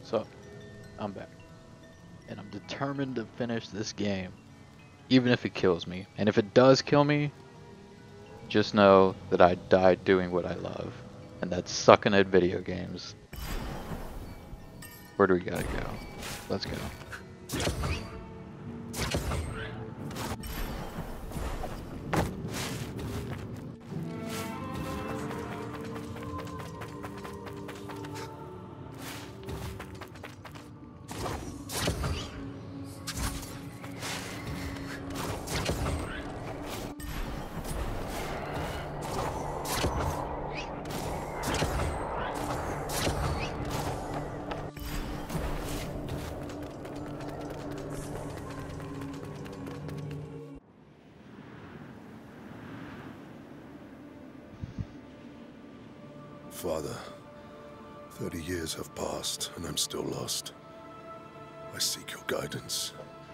So, I'm back. And I'm determined to finish this game. Even if it kills me. And if it does kill me, just know that I died doing what I love. And that's sucking at video games. Where do we gotta go? Let's go. Father, 30 years have passed, and I'm still lost. I seek your guidance.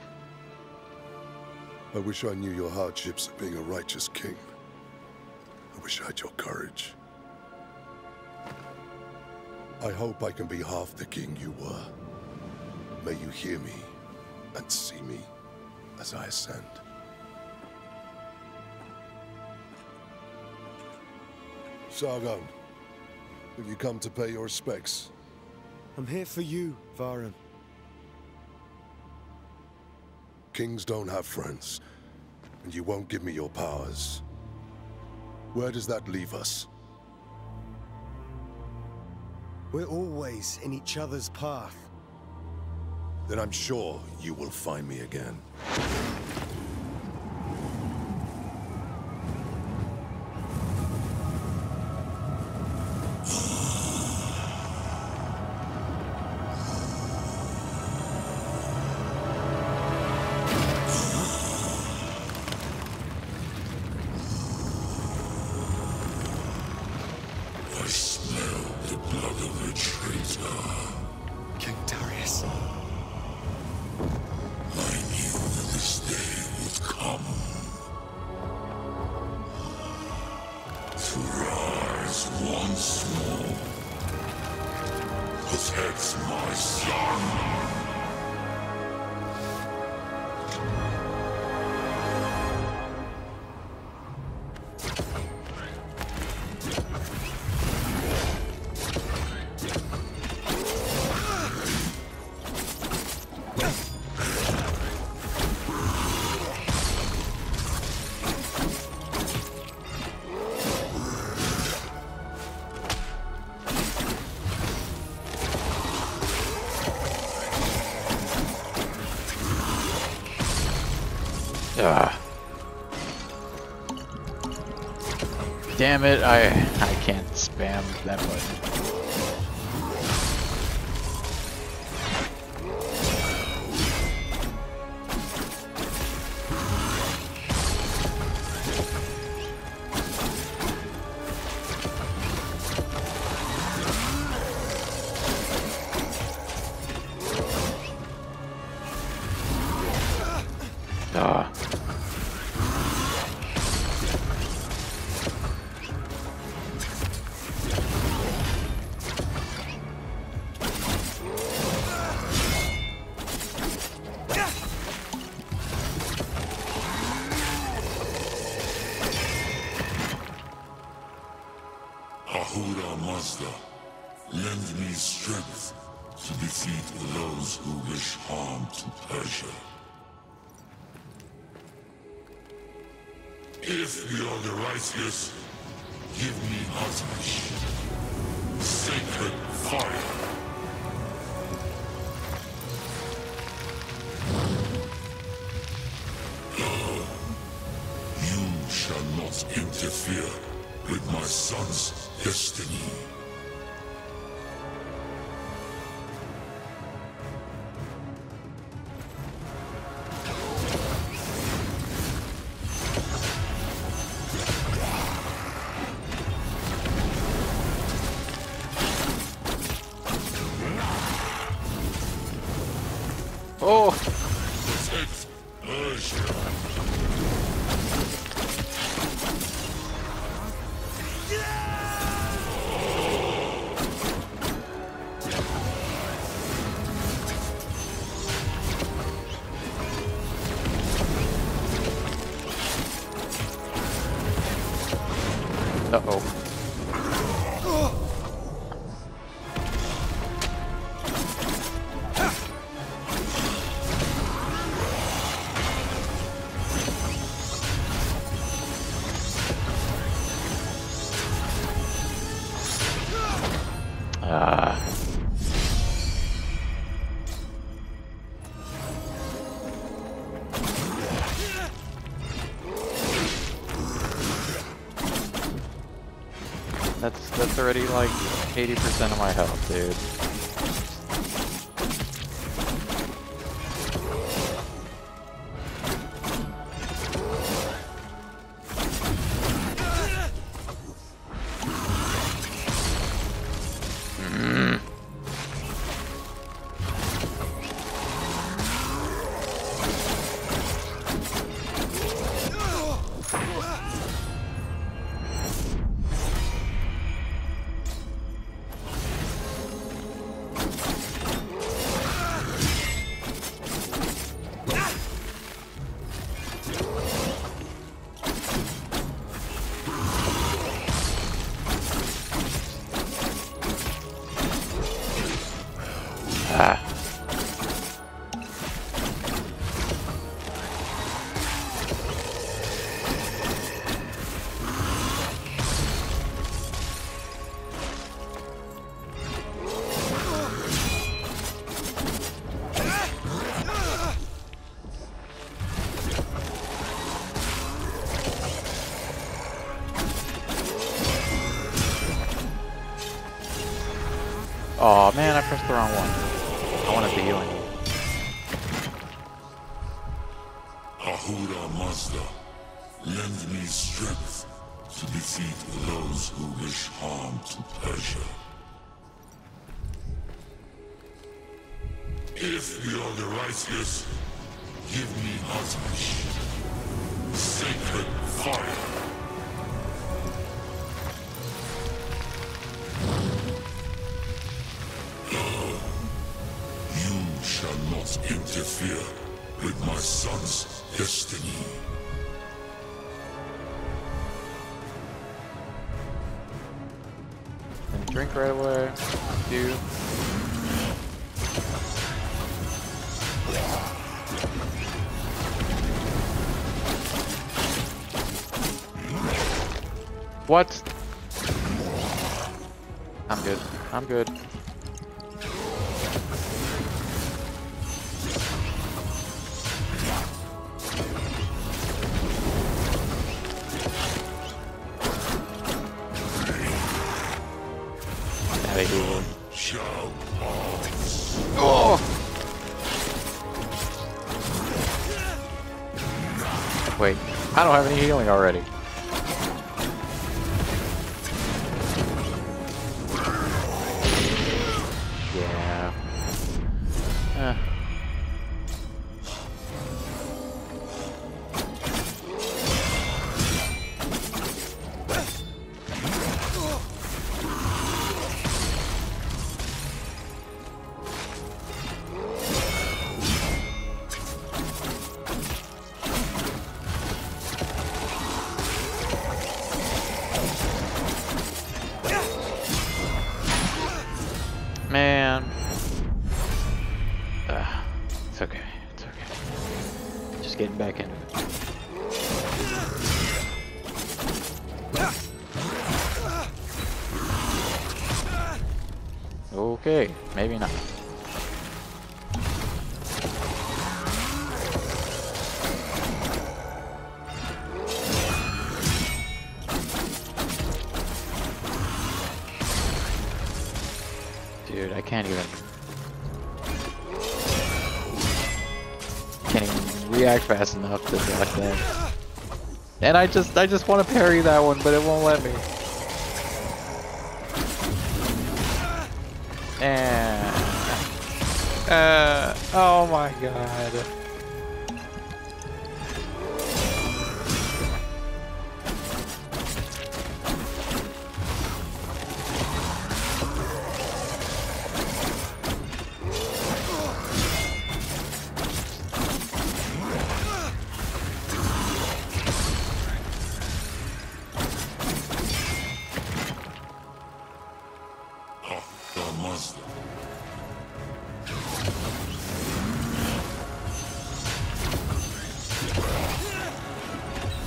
I wish I knew your hardships of being a righteous king. I wish I had your courage. I hope I can be half the king you were. May you hear me and see me as I ascend. Sargon. Have you come to pay your respects? I'm here for you, Varan. Kings don't have friends, and you won't give me your powers. Where does that leave us? We're always in each other's path. Then I'm sure you will find me again. I smell the blood of a traitor. King Darius. I knew this day would come. To rise once more. Protect my son. Damn it, I can't spam that button. Ahura Mazda, lend me strength to defeat those who wish harm to Persia. If we are the righteous, give me Atmash, sacred fire. You shall not interfere with my son's destiny. Oh! Protect Persia. Uh-oh. That's already like 80% of my health, dude. Oh man, I pressed the wrong one. I wanted the healing. Ahura Mazda, lend me strength to defeat those who wish harm to Persia. If we are the righteous, give me Atmish, sacred fire. You shall not interfere with my son's destiny. And drink right away. Do. What? I'm good. I'm good. Oh! Wait, I don't have any healing already. Yeah. Man. It's okay. It's okay. Just getting back into it. Okay, maybe not. Dude, I can't even react fast enough to block that. And I just want to parry that one, but it won't let me. And oh my god.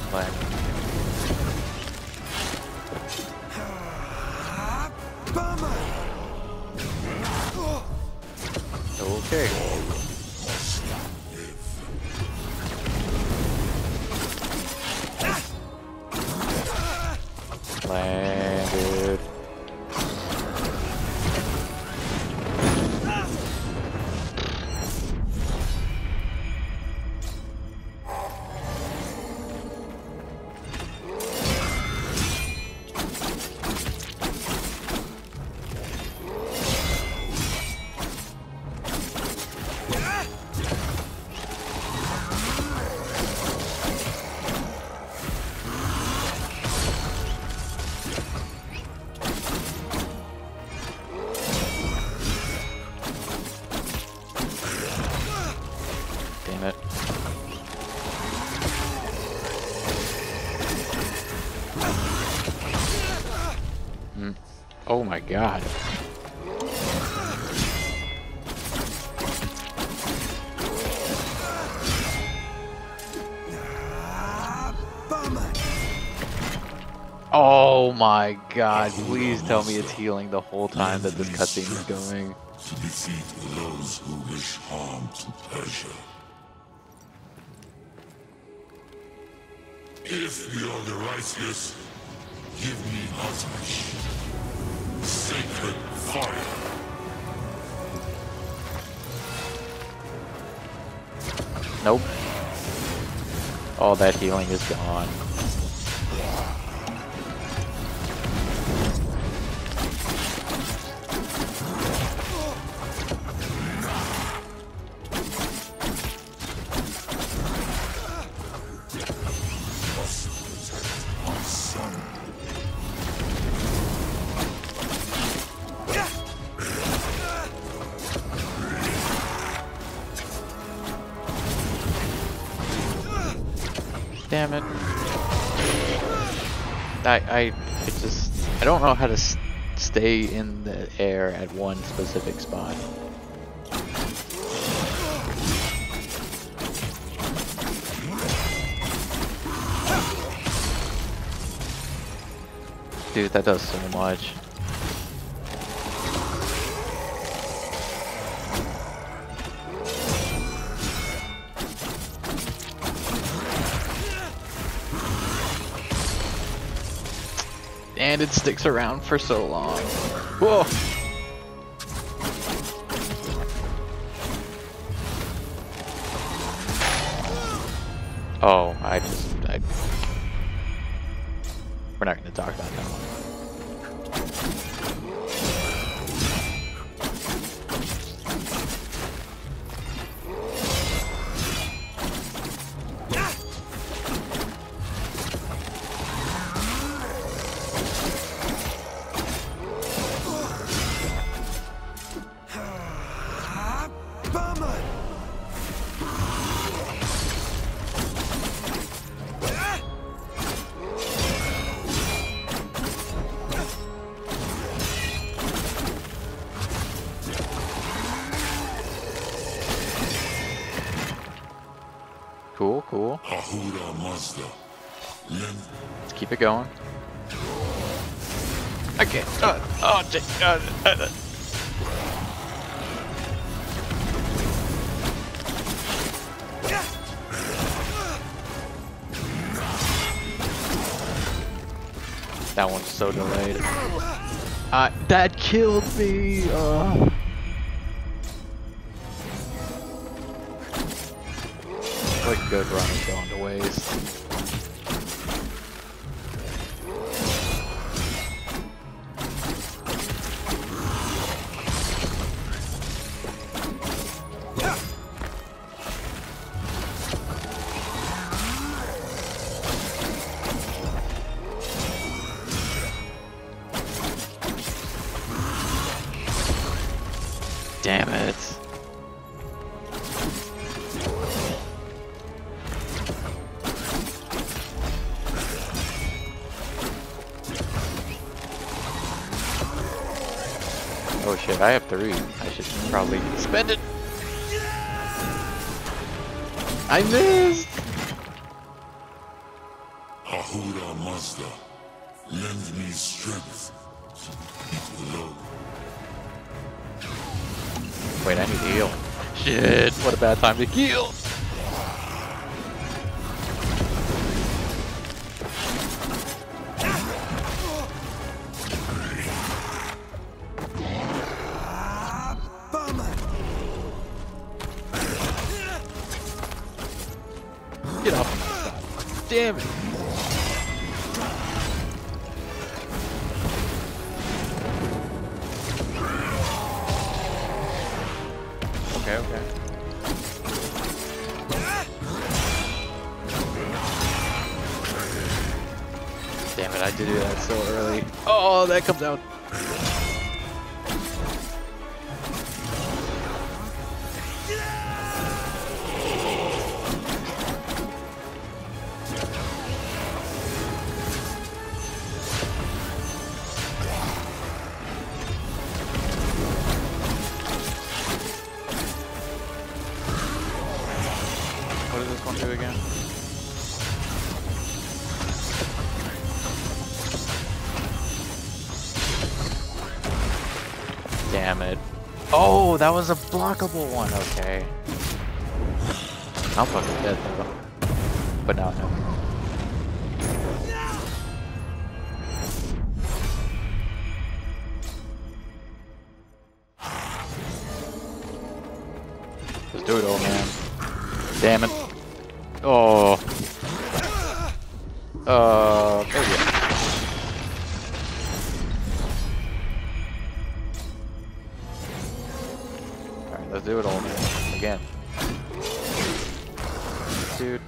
Like, okay. Landed. Damn it. Oh my god. Oh my god, please tell me it's healing the whole time that this cutscene is going. To defeat those who wish harm to Persia. If we are the righteous, give me Atmash. Sacred fire. Nope. All that healing is gone. Damn it. I don't know how to stay in the air at one specific spot. Dude, that does so much. And it sticks around for so long. Whoa! Oh, we're not gonna talk about that one. Cool, cool. Let's keep it going. Okay. That one's so delayed. That killed me. What a good run is going to waste. Damn it. Oh shit, I have 3. I should probably spend it. I missed! Ahuda Mazda, lend me strength to defeat alone. Wait, I need to heal. Shit, what a bad time to heal. Get off of my side. Damn it. Okay. Damn it, I did do that so early. Oh, that comes out. What does this one do again? Damn it. Oh, that was a blockable one. Okay. I'm fucking dead though. But now no. Let's do it, old man. Damn it. Oh. There we go. Alright, let's do it, old man. Again. Dude.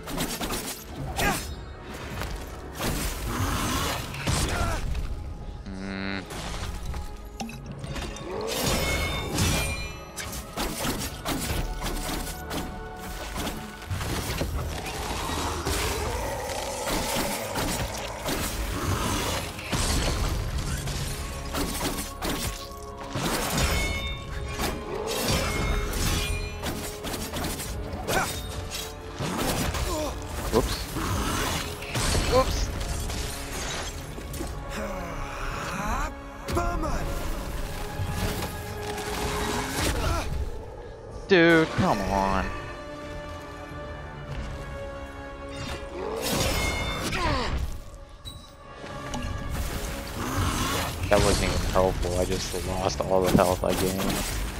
Whoops. Whoops. Dude, come on. That wasn't even helpful. I just lost all the health I gained.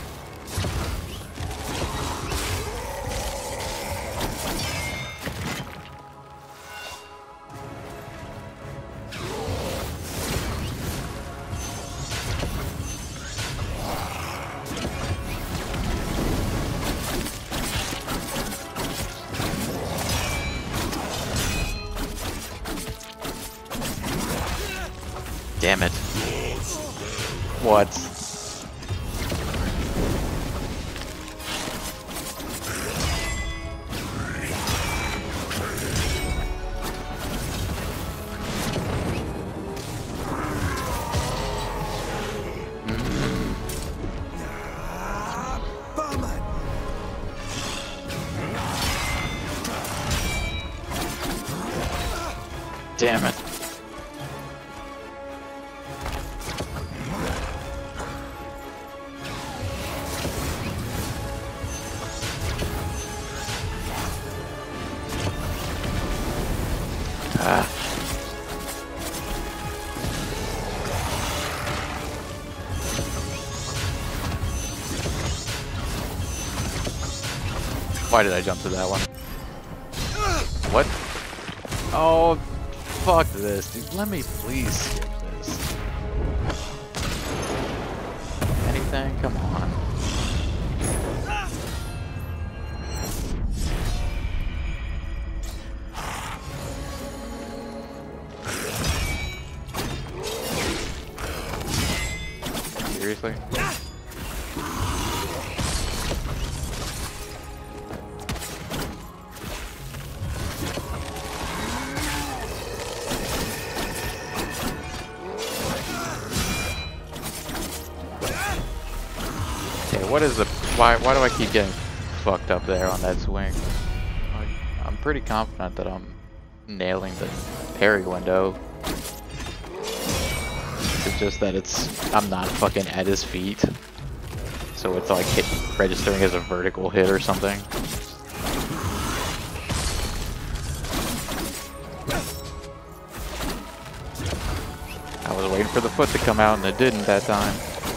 Damn it. What? Damn it. Why did I jump to that one? What? Oh, fuck this, dude. Let me please skip this. Anything? Come on. Seriously? What is the why do I keep getting fucked up there on that swing? I'm pretty confident that I'm nailing the parry window. It's just that I'm not fucking at his feet. So it's like registering as a vertical hit or something. I was waiting for the foot to come out and it didn't that time.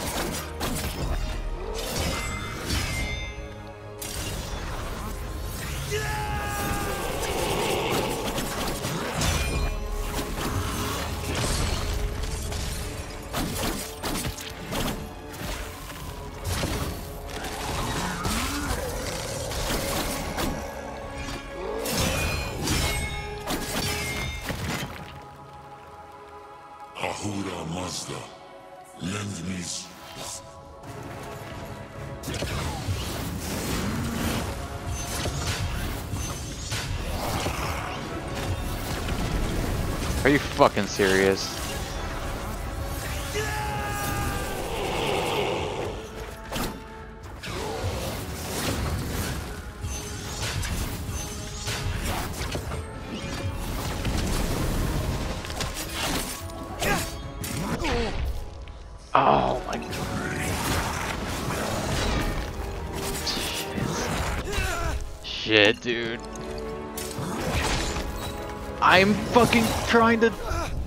Ahuda Mazda, lend me Are you fucking serious? Oh my god. Shit, dude. I'm fucking trying to...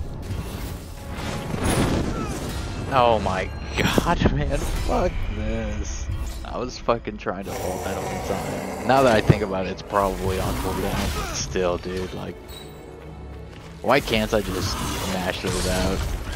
Oh my god, man. Fuck this. I was fucking trying to hold that all the time. Now that I think about it, it's probably on cooldown, but still, dude, like... Why can't I just mash those out?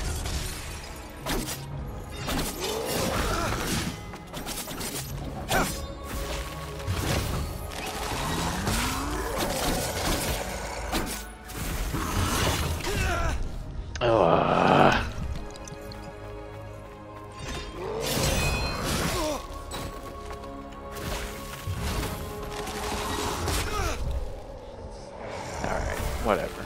Alright, whatever.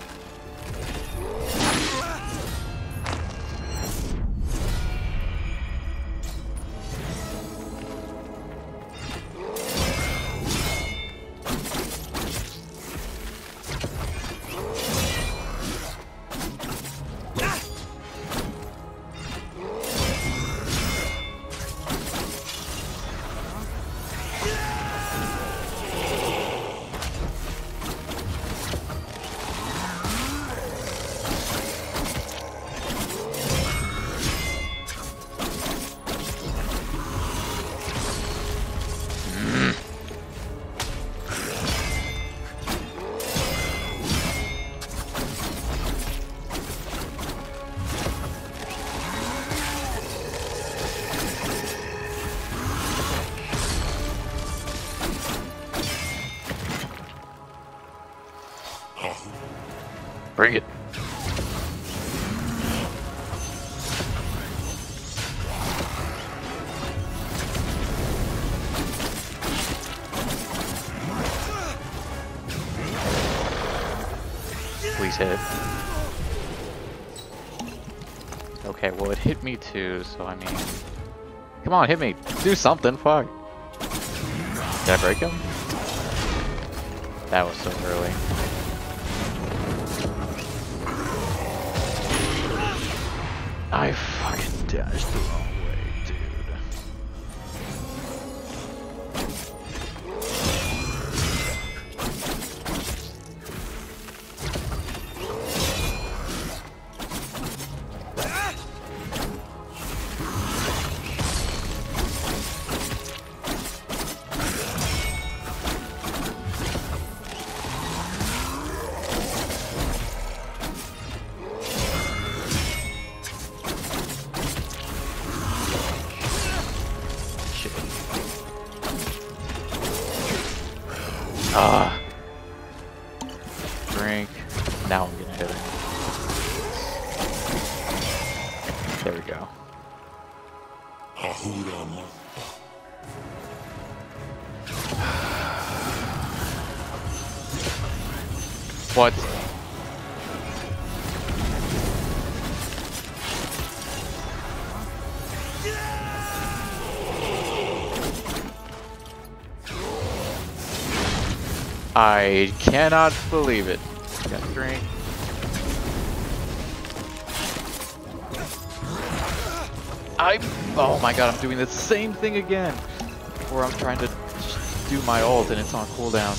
Bring it. Please hit. Okay, well it hit me too, so I mean... Come on, hit me! Do something, fuck! Did I break him? That was so early. I fucking dashed the wrong way, dude. Ah. Drink. Now I'm gonna hit him. There we go. What? I cannot believe it. Got a drink. Oh my god, I'm doing the same thing again! Where I'm trying to do my ult and it's on cooldown.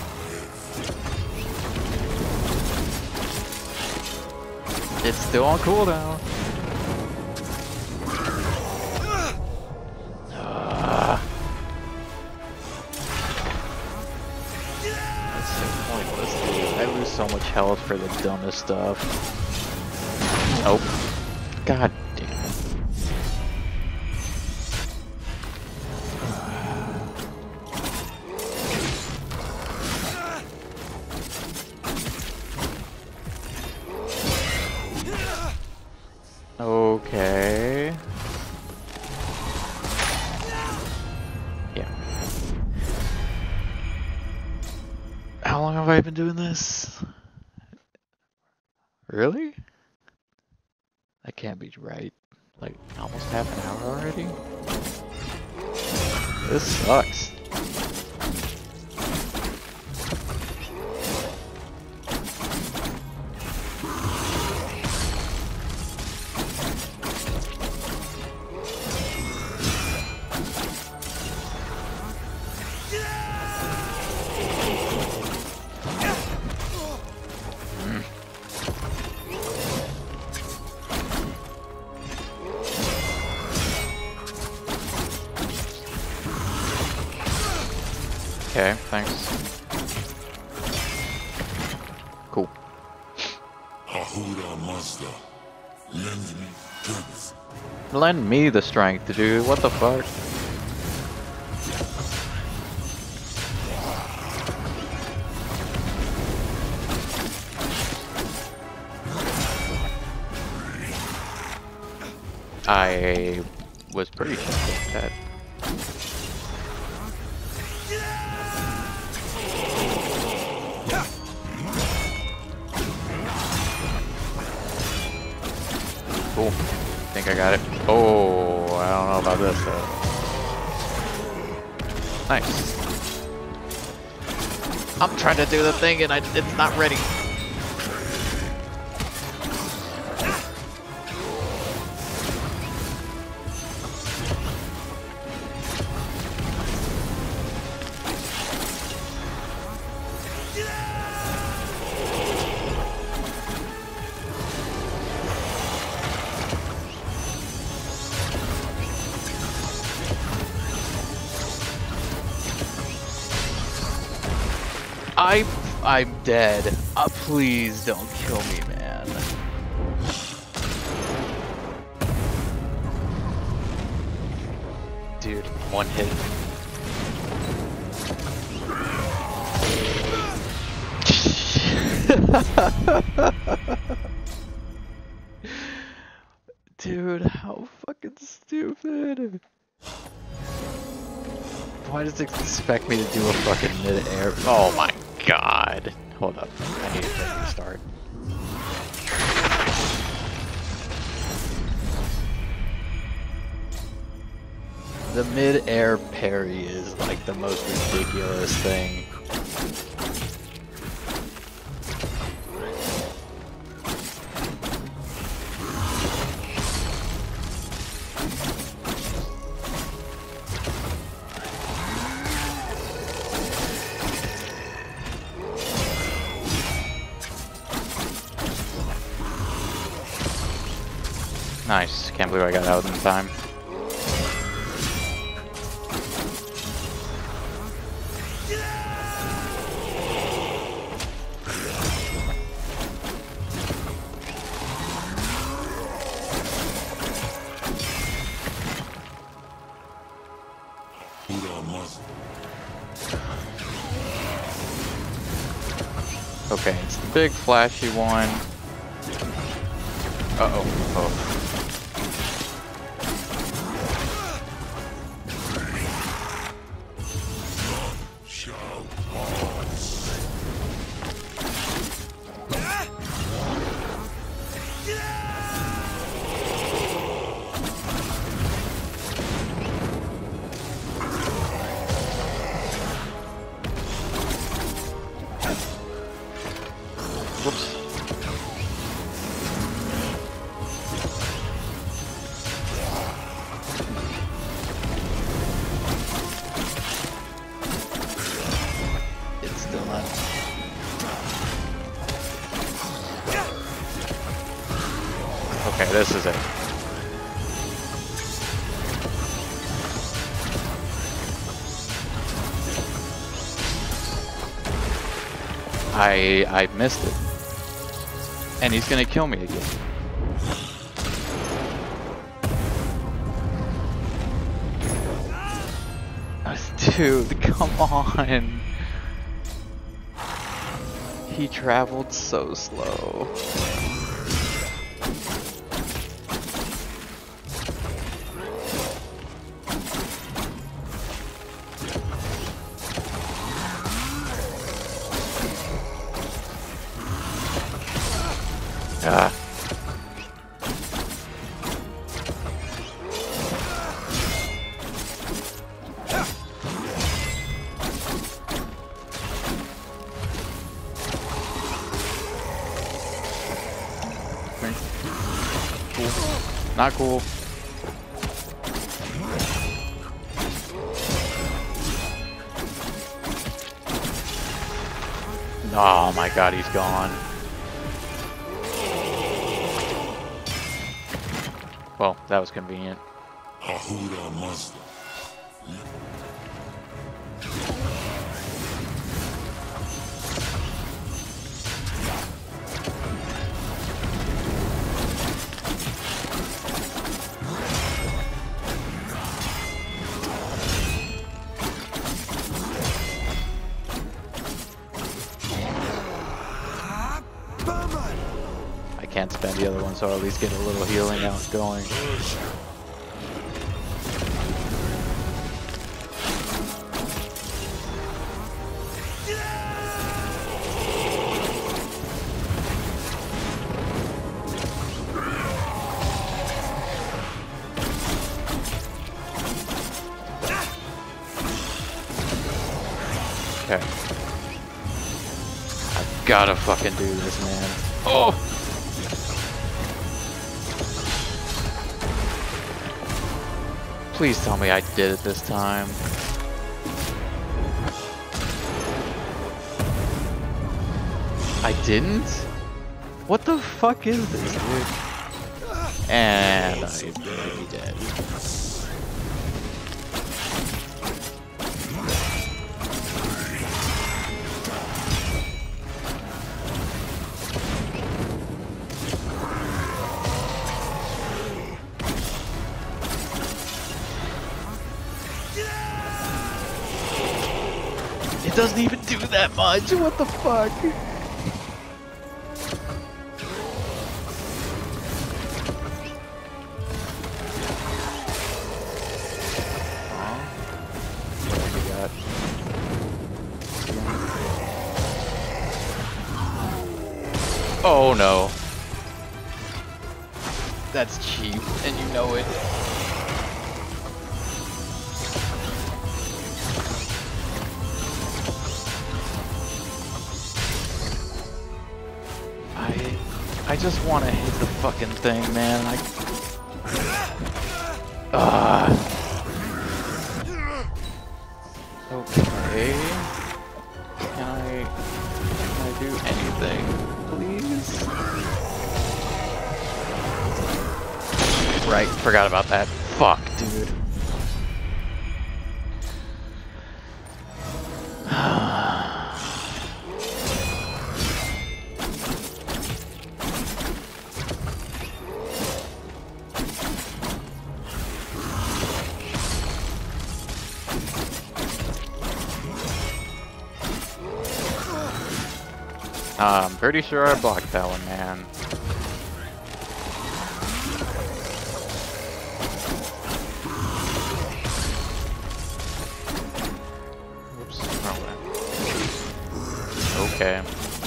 It's still on cooldown. That's so pointless, dude. I lose so much health for the dumbest stuff. Nope. God damn it. Okay. Yeah. How long have I been doing this? Really? That can't be right. Like, almost half an hour already? This sucks. Okay, thanks. Cool. Ahuda Mazda, lend me strength. Lend me the strength, dude. What the fuck? I was pretty sure that. Cool. Think I got it. Oh, I don't know about this though. Nice. I'm trying to do the thing and it's not ready. I'm dead. Please don't kill me, man. Dude, one hit. Dude, how fucking stupid. Why does it expect me to do a fucking mid-air? Oh my god. Hold up. I need to restart. The mid-air parry is like the most ridiculous thing. Nice. Can't believe I got out in time. Okay, it's the big flashy one. Uh-oh. Oh. Okay, this is it. I missed it. And he's gonna kill me again. Dude, come on. He traveled so slow. Ah. Cool. Not cool. Oh my god, he's gone. Well, that was convenient. Ahuda monster. I can't spend the other one, so I'll at least get a little healing out going. Okay. I've gotta fucking do this, man. Oh! Please tell me I did it this time. I didn't? What the fuck is this, dude? And I may be dead. It doesn't even do that much. What the fuck? What do we got? Oh no. That's cheap, and you know it. I just want to hit the fucking thing, man. Okay. Can I do anything, please? Right, forgot about that. Fuck, dude. I'm pretty sure I blocked that one, man. Whoops. Oh, okay.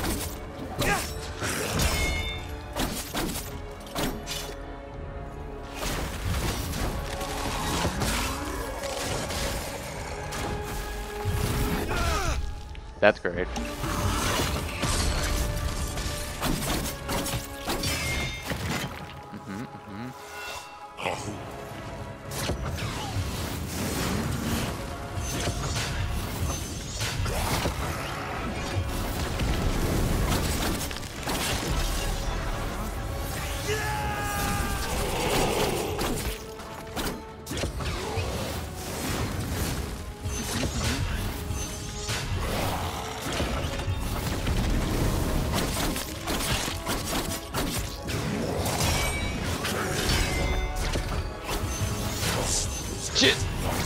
That's great. Shit!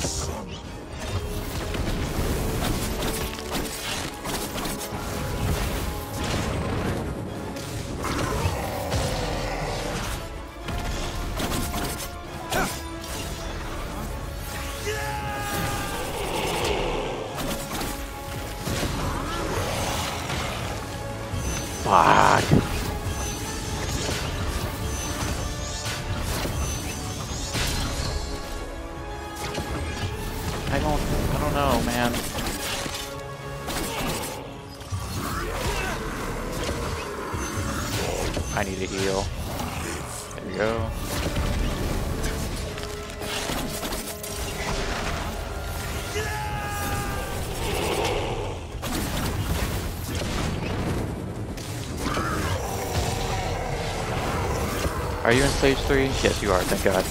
Fuck. I don't know, man. I need a heal. There we go. Are you in stage 3? Yes, you are, thank God.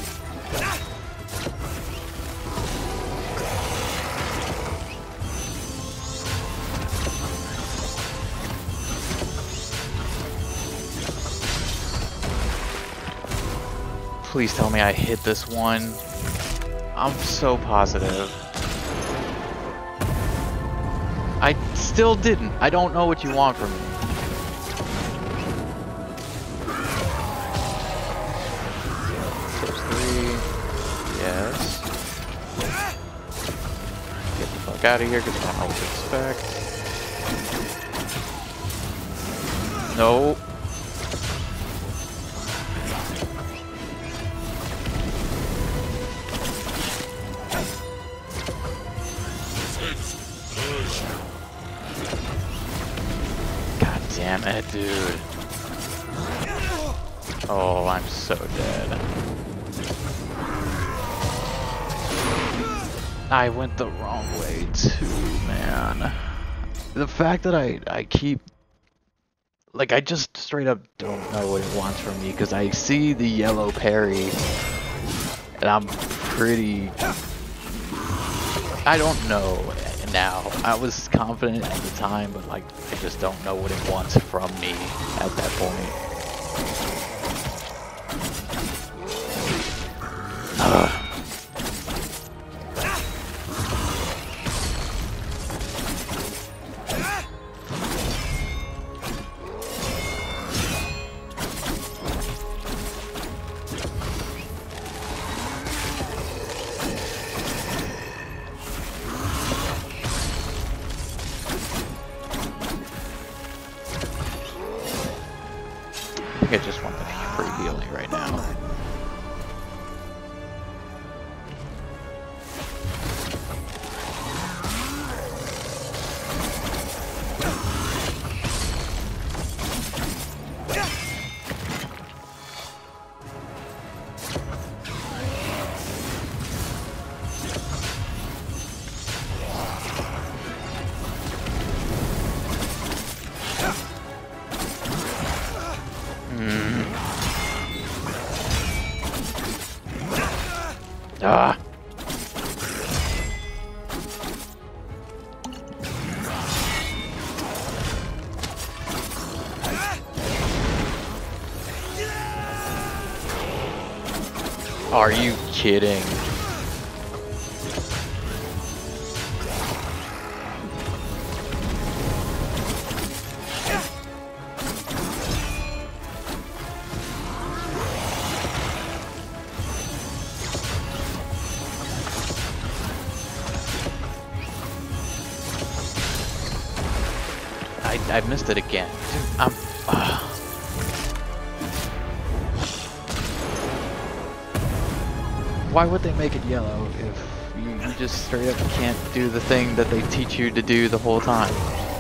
Please tell me I hit this one. I'm so positive. I still didn't. I don't know what you want from me. Stage 3. Yes. Get the fuck out of here because I don't know what to expect. No. Damn it, dude. Oh, I'm so dead. I went the wrong way too, man. The fact that I keep... Like, I just straight up don't know what it wants from me, because I see the yellow parry, and I'm pretty... I don't know now. I was confident at the time, but like, I just don't know what it wants from me at that point. I think I just want the free healing right now. Ah. Are you kidding? I missed it again. Dude, why would they make it yellow if you just straight up can't do the thing that they teach you to do the whole time?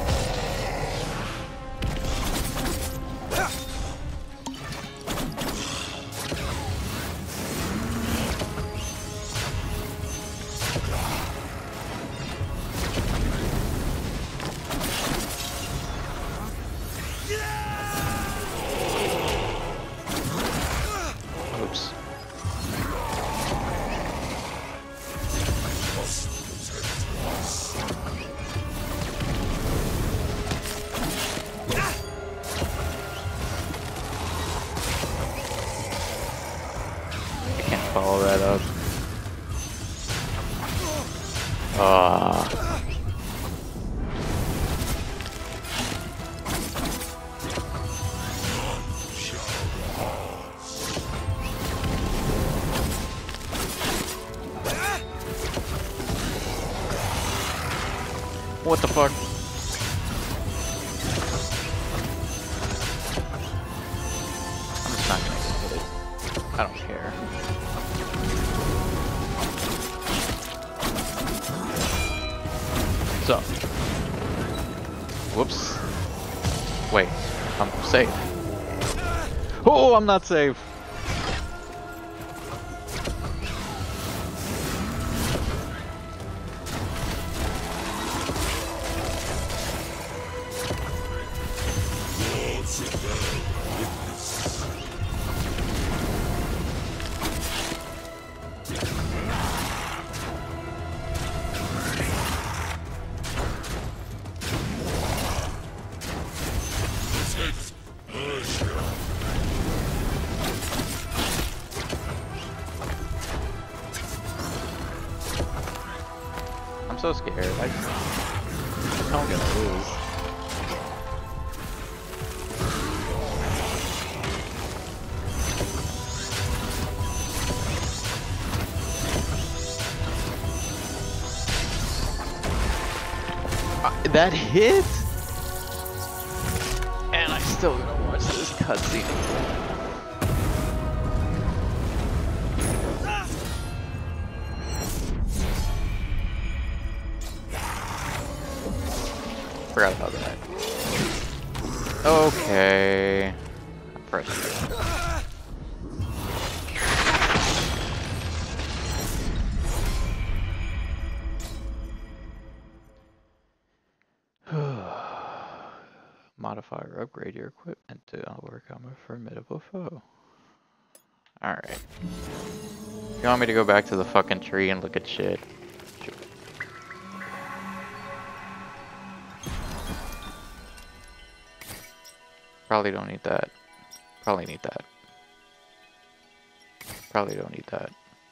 Oops. I can't follow that up. What the fuck? I'm just not gonna hit it. I don't care. So. Whoops. Wait, I'm safe. Oh, I'm not safe. I'm so scared. I know I'm gonna lose. That hit? And I still gotta watch this cutscene. Forgot about that. Okay. I'm frustrated. Modify or upgrade your equipment to overcome a formidable foe. Alright. You want me to go back to the fucking tree and look at shit? Sure. Probably don't need that. Probably need that. Probably don't need that.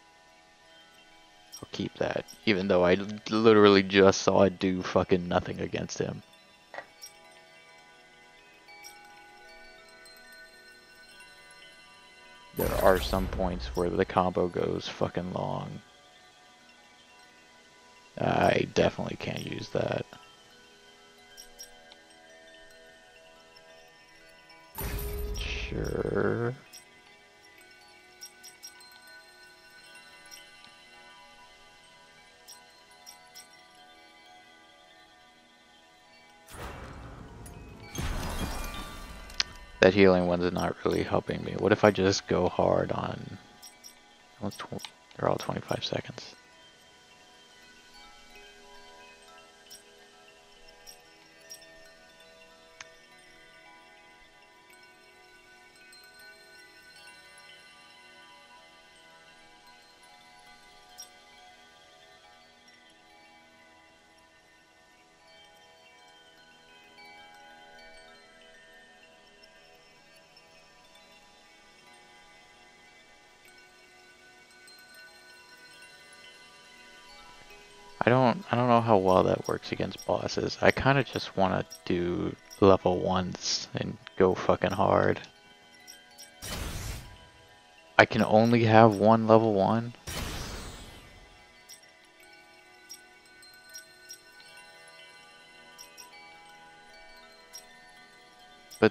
I'll keep that. Even though I literally just saw it do fucking nothing against him. There are some points where the combo goes fucking long. I definitely can't use that. Sure. That healing one's not really helping me. What if I just go hard on... They're all 25 seconds. I don't know how well that works against bosses. I kind of just want to do level 1s and go fucking hard. I can only have one level 1. But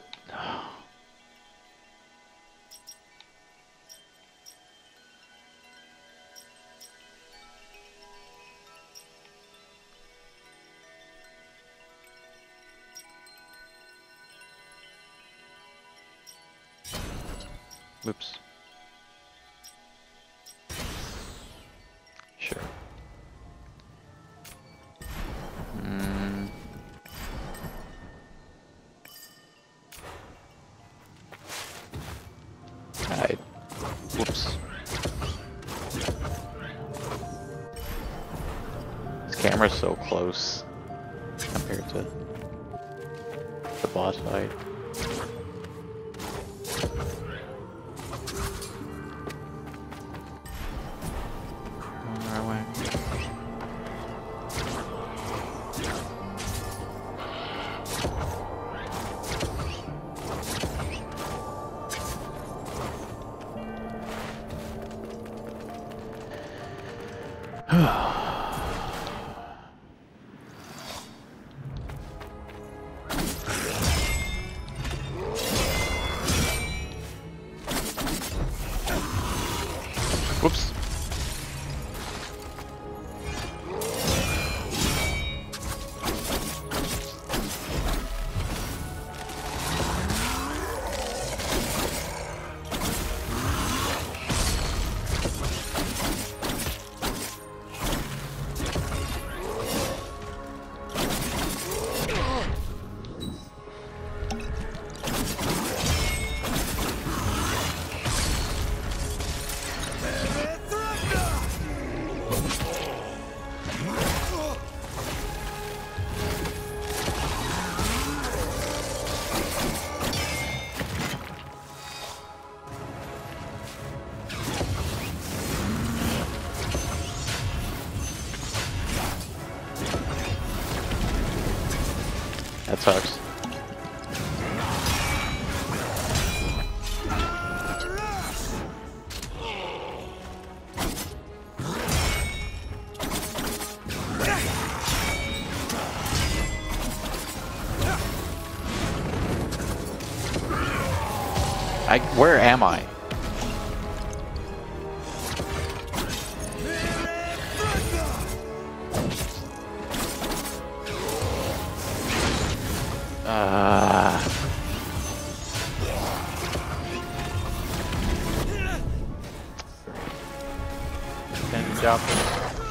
oops. Sure. Alright. Whoops. This camera's so close compared to the boss fight. Whoops. That sucks. Where am I? Can you drop it?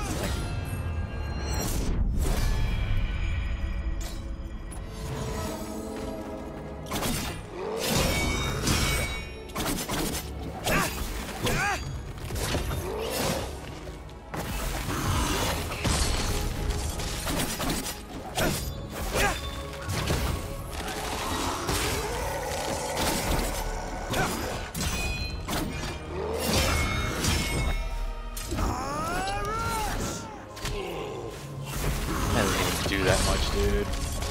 Do that much, dude.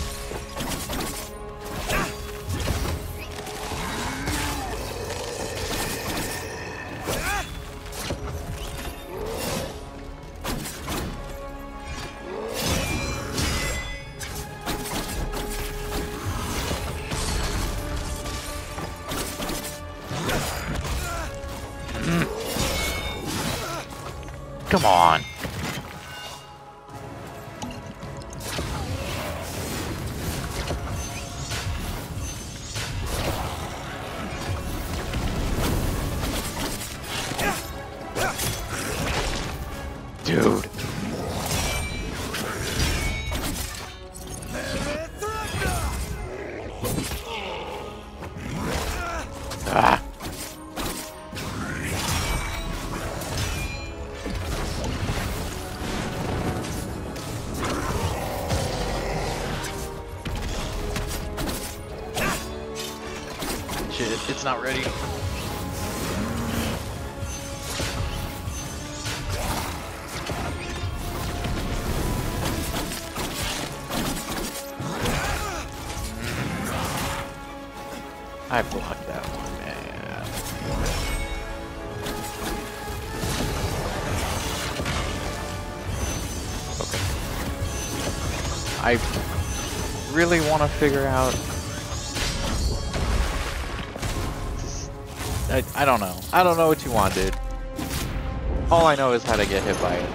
Come on. Dude. Ah. Shit, it's not ready. I blocked that one, man. Okay. I really want to figure out... I don't know. I don't know what you want, dude. All I know is how to get hit by it.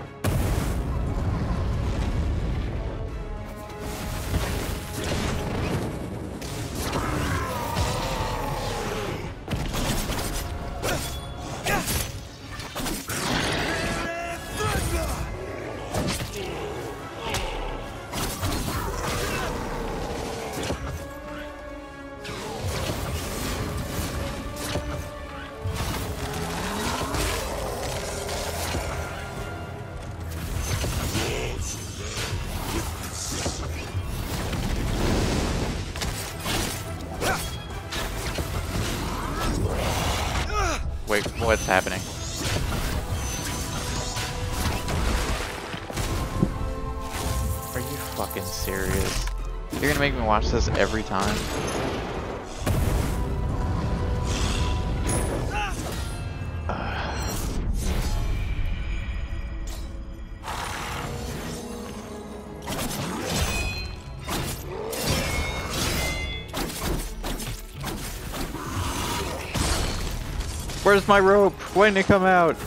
Wait, what's happening? Are you fucking serious? You're gonna make me watch this every time? Where's my rope? When did it come out?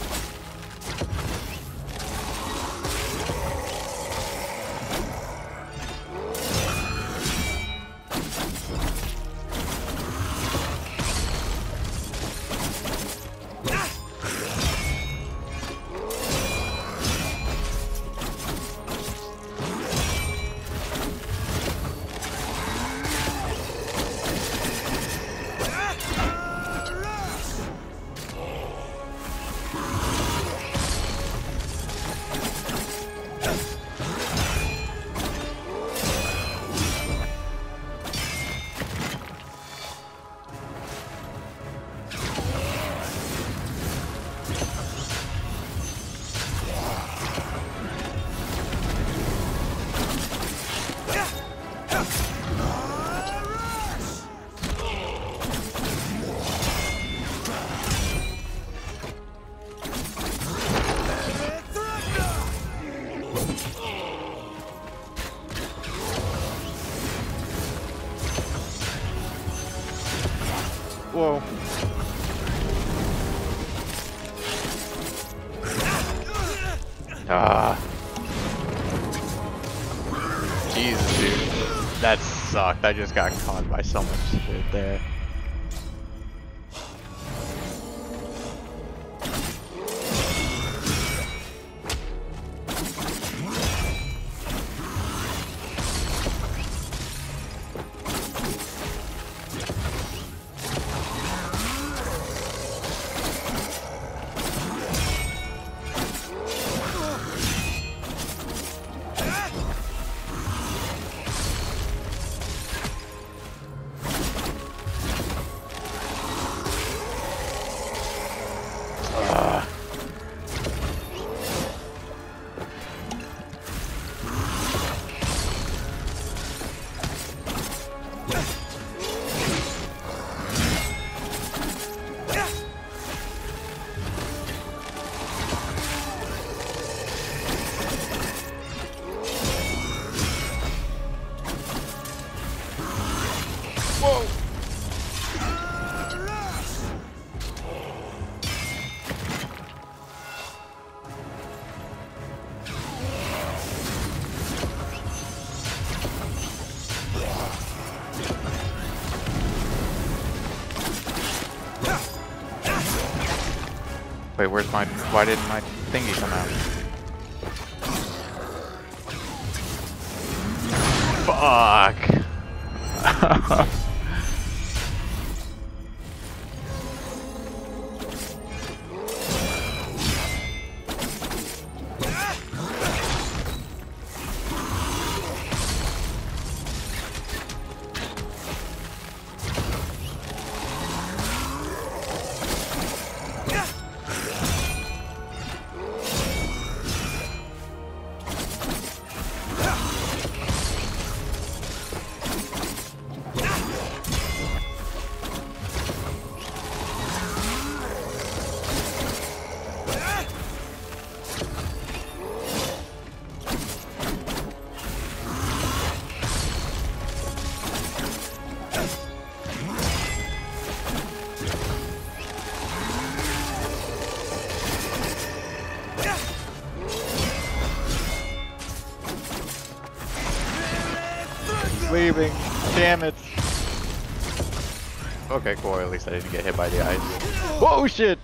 Whoa. Ah. Jesus, dude. That sucked. I just got caught by so much shit there. Wait, where's my... why didn't my thingy come out? Fuck! Leaving. Damn it. Okay, cool. At least I didn't get hit by the ice. Whoa, shit!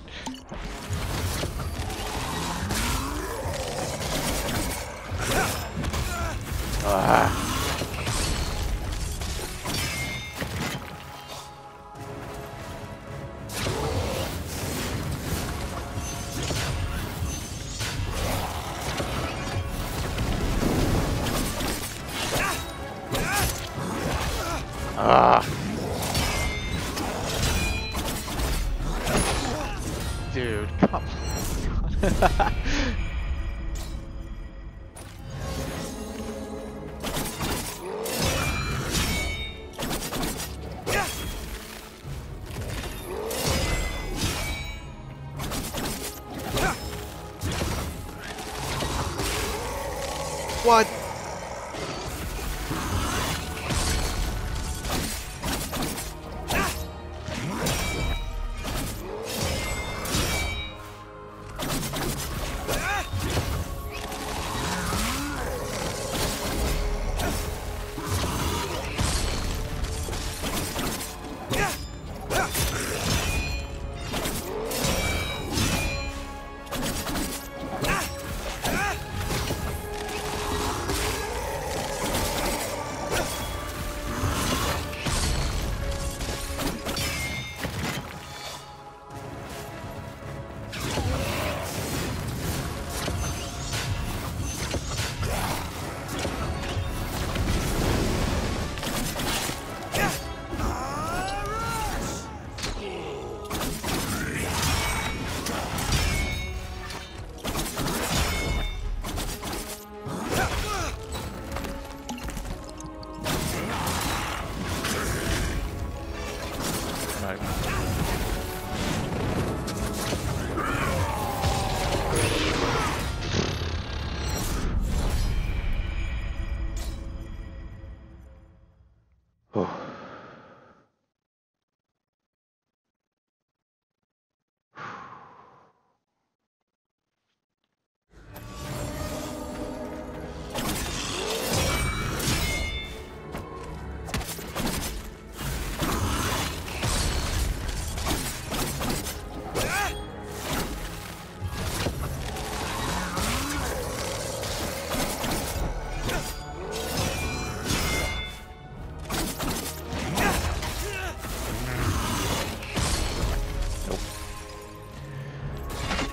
Ah. Ah. Dude, come on. What?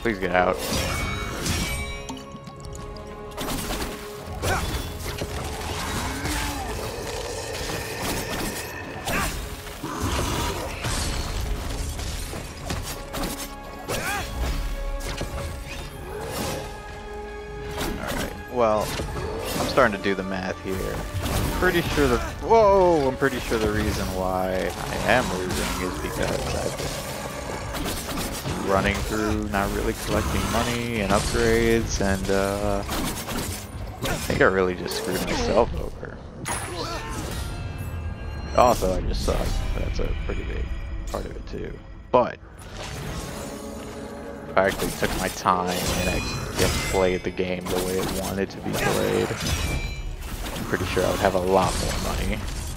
Please get out. Well, I'm starting to do the math here. Pretty sure I'm pretty sure the reason why I am losing is because I've been running through, not really collecting money and upgrades, and I think I really just screwed myself over. Also, I just suck. That's a pretty big part of it too. But if I actually took my time and actually played the game the way it wanted to be played, I'm pretty sure I would have a lot more money.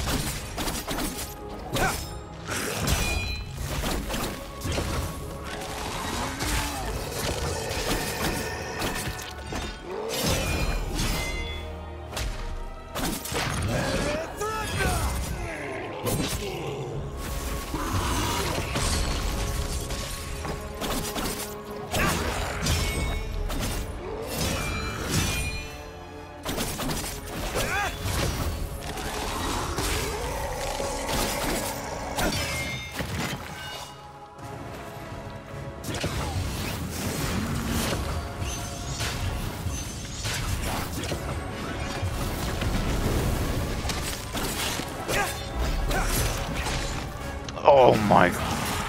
Oh my god.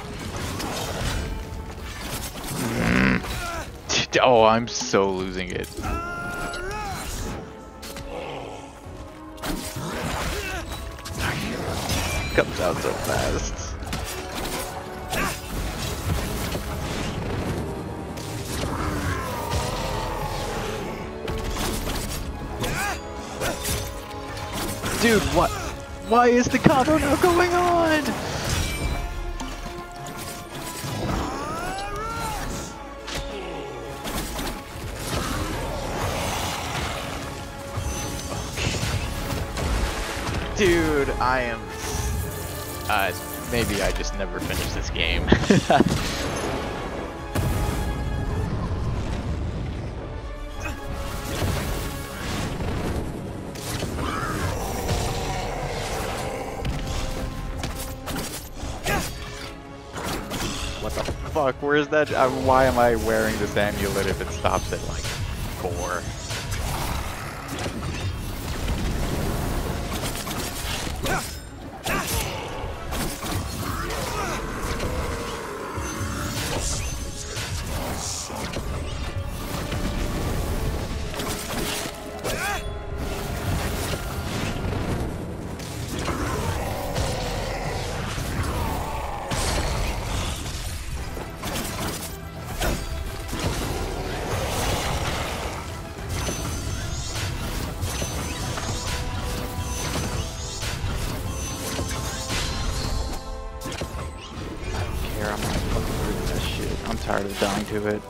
Oh, I'm so losing it. Comes out so fast. Dude, what? Why is the combo not going on? Dude, I am... maybe I just never finished this game. What the fuck? Where is that? Why am I wearing this amulet if it stops at like 4? I'm tired of dying to it.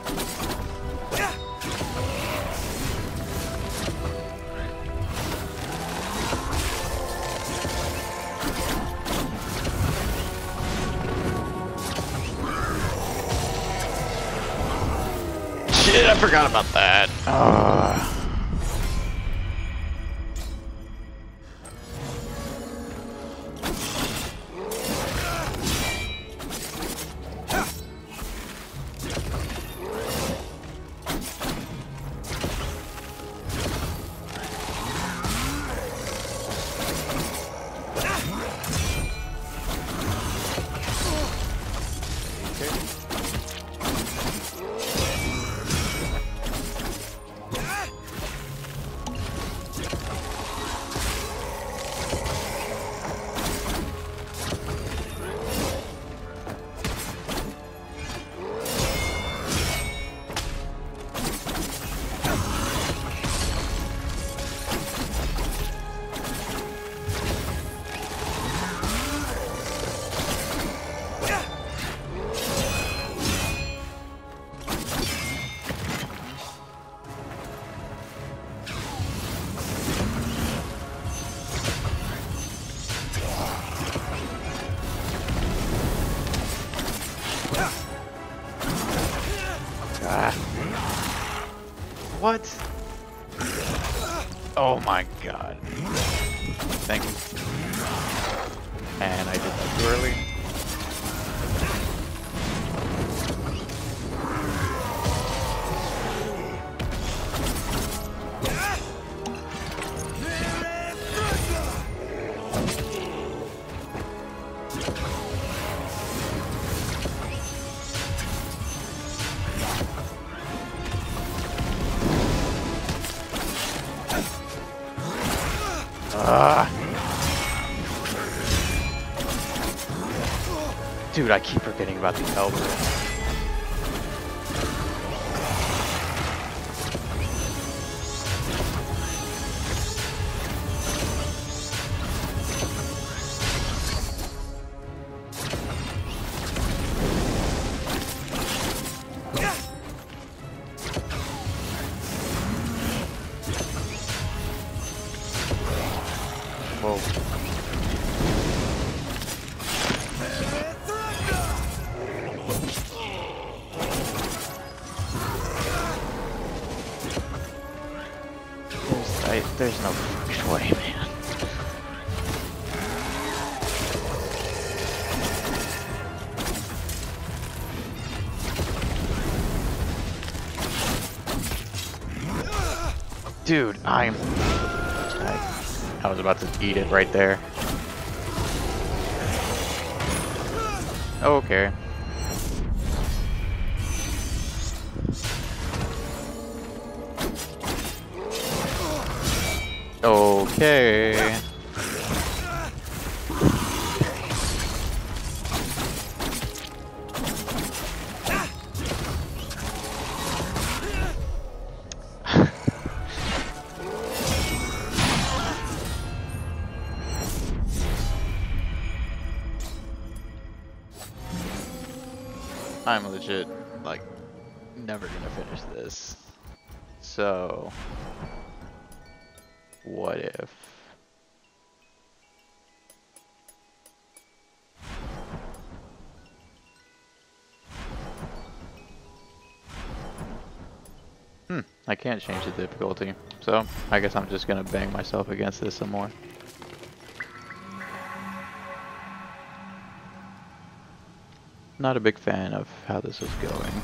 Shit, I forgot about that. What? Oh my god. Thank you. And I did that too early. Dude, I keep forgetting about the elbow. Whoa. There's no fucking way, man. Dude, I was about to eat it right there. Okay. Okay. I'm legit, like, never gonna finish this. So, what if? I can't change the difficulty, so I guess I'm just gonna bang myself against this some more. Not a big fan of how this is going.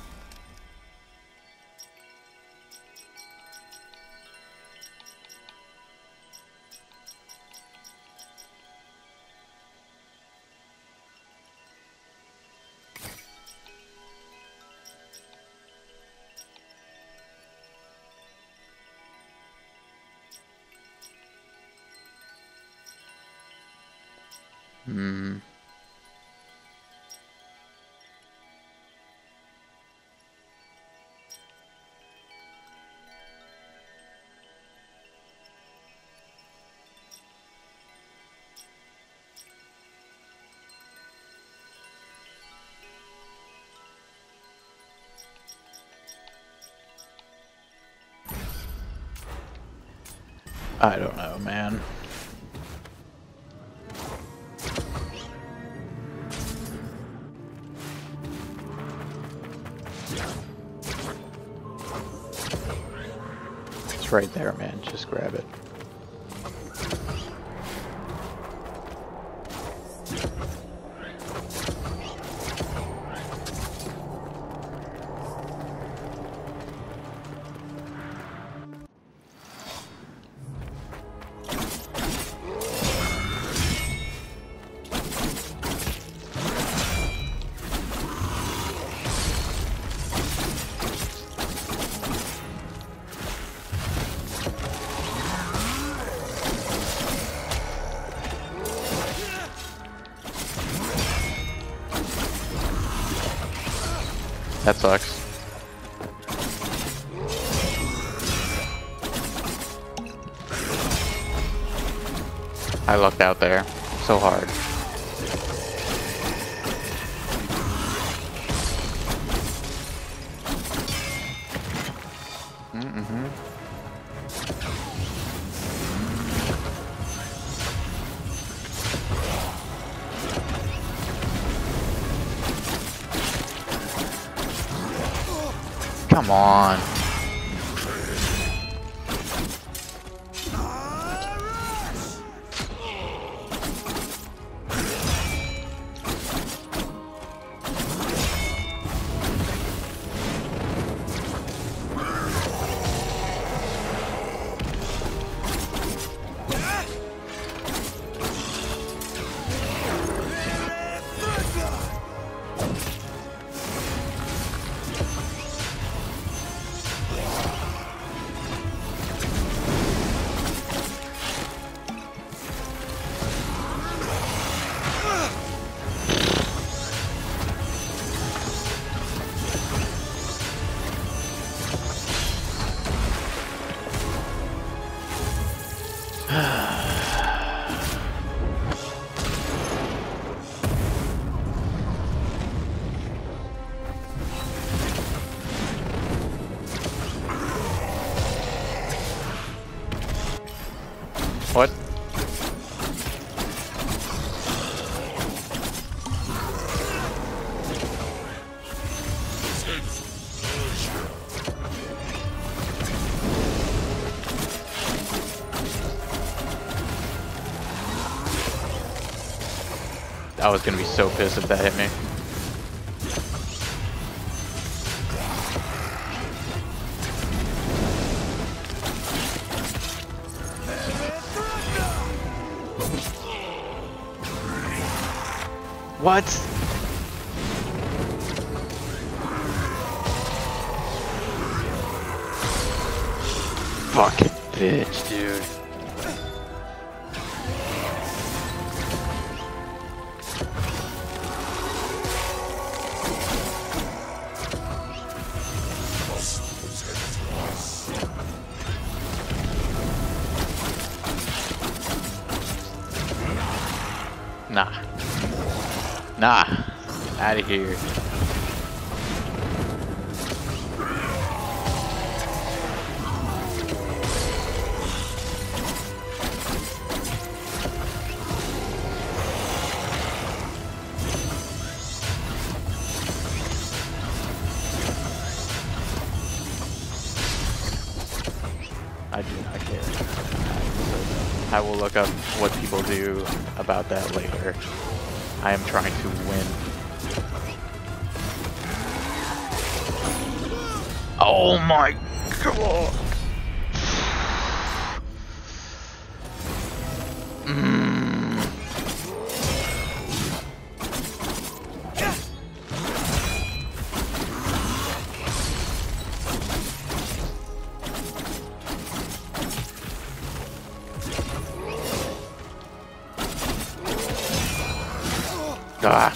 I don't know, man. It's right there, man. Just grab it. That sucks. I lucked out there so hard. Come on. I was gonna be so pissed if that hit me. What? Fucking bitch, dude. Nah. Nah. Out of here. I do not care. I will look up what people do about that later. I am trying to win. Oh my god! Ah.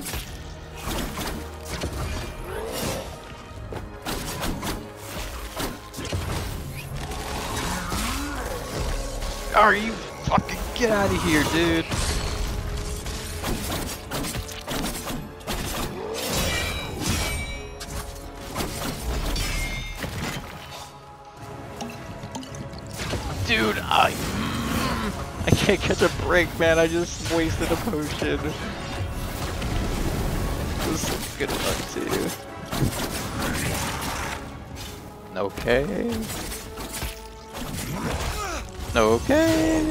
Are you fucking get out of here, dude? Dude, I can't catch a break, man. I just wasted a potion. This is good luck too. Okay. Okay.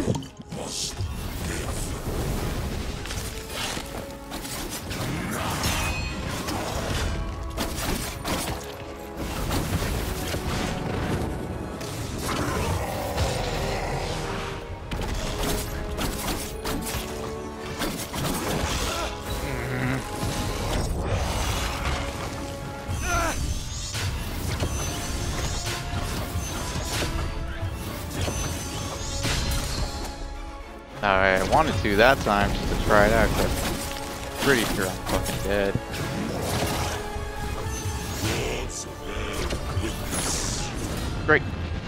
Alright, I wanted to that time just to try it out, but I'm pretty sure I'm fucking dead. Great.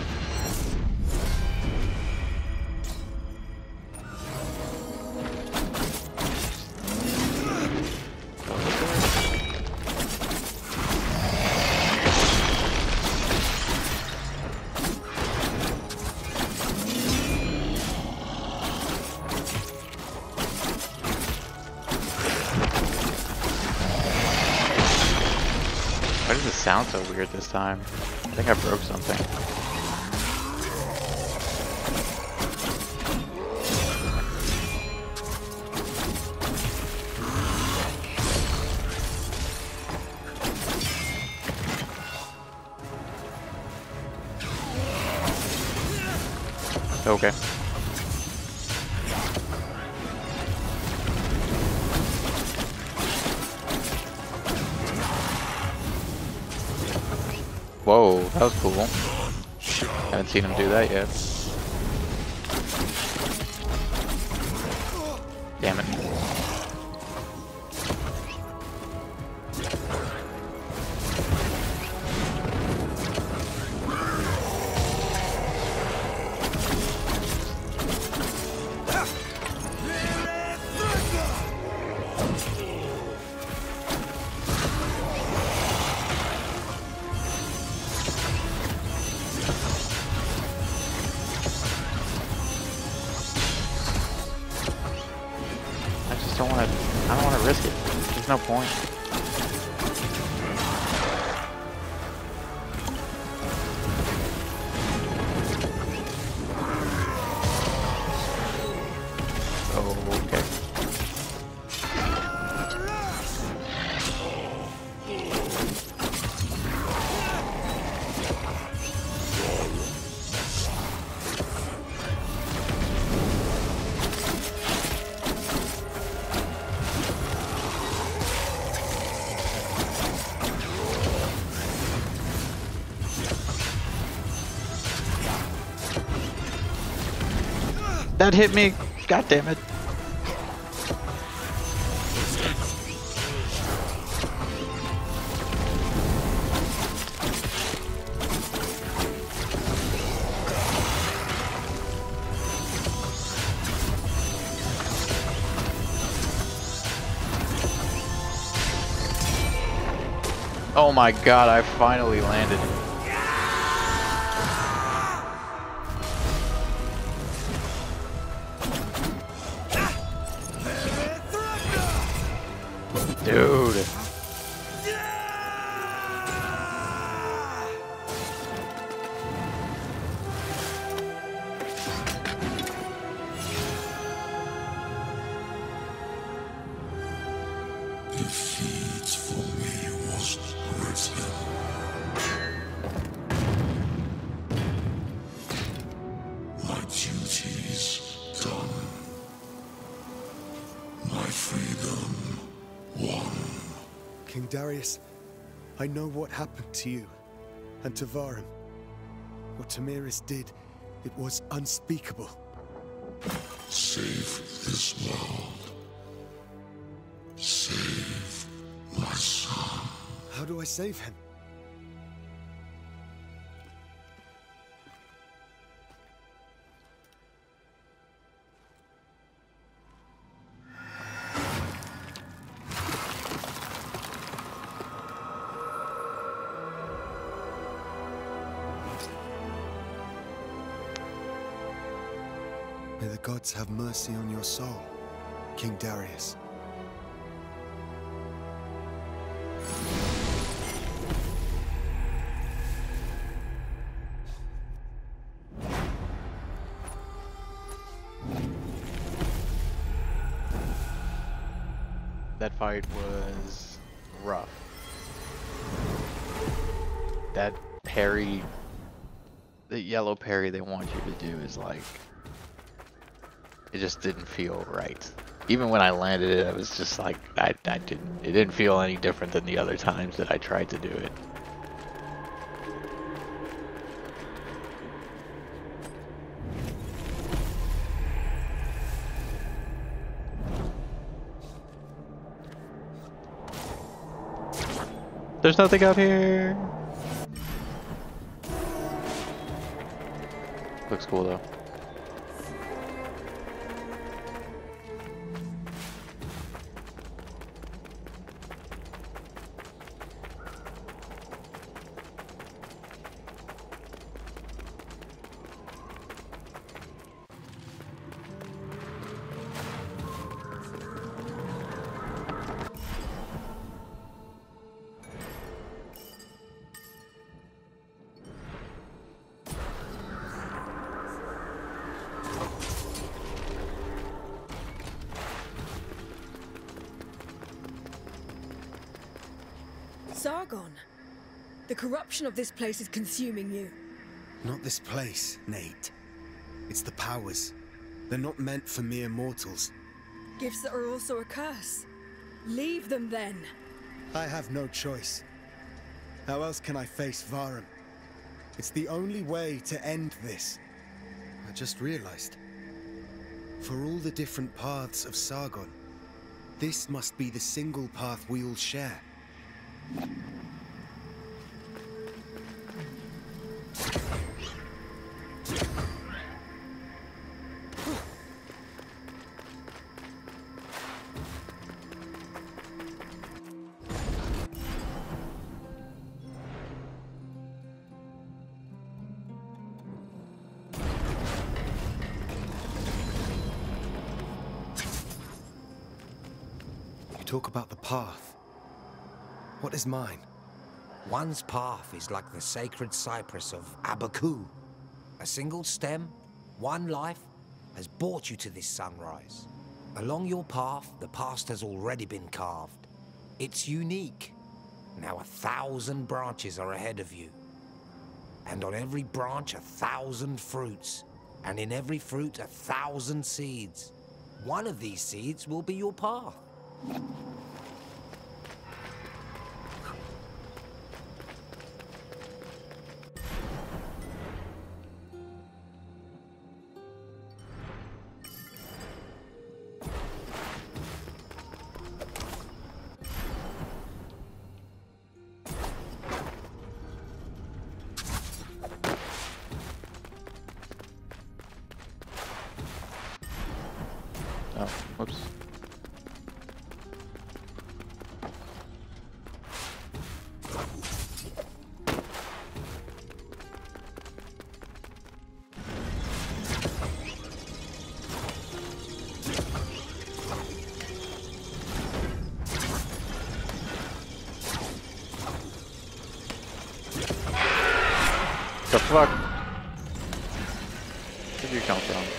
Why does it sound so weird this time? I think I broke something. Okay. Whoa, that was cool. Haven't seen him do that yet. Damn it. I don't want to risk it. There's no point. Oh, okay. That hit me. God damn it. Oh my god, I finally landed. Dude. Defeat for me was written. My duties done. My freedom won. King Darius, I know what happened to you and to Varum. What Tamiris did, it was unspeakable. Save this world. Save my son. How do I save him? May the gods have mercy on your soul, King Darius. That fight was rough. That parry, the yellow parry they want you to do is like, it just didn't feel right. Even when I landed it, I was just like, it didn't feel any different than the other times that I tried to do it. There's nothing out here. Looks cool though. Sargon, the corruption of this place is consuming you. Not this place, Nate. It's the powers. They're not meant for mere mortals. Gifts that are also a curse. Leave them then. I have no choice. How else can I face Varum? It's the only way to end this. I just realized. For all the different paths of Sargon, this must be the single path we all share. You talk about the path. What is mine? One's path is like the sacred cypress of Abaku. A single stem, one life, has brought you to this sunrise. Along your path, the past has already been carved. It's unique. Now 1,000 branches are ahead of you. And on every branch, 1,000 fruits. And in every fruit, 1,000 seeds. One of these seeds will be your path. Whoops. The fuck? Where'd you come from?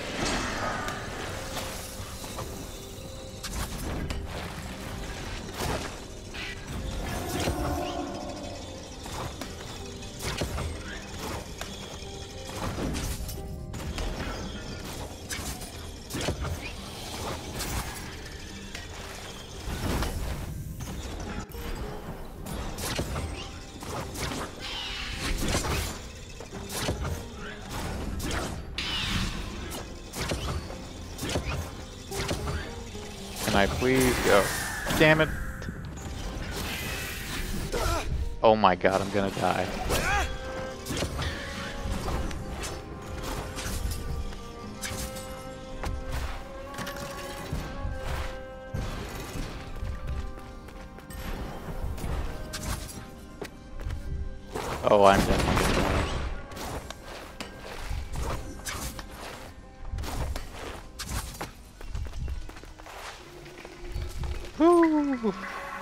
Can I please go? Damn it. Oh my god, I'm gonna die. Oh, I'm definitely gonna die. Woo!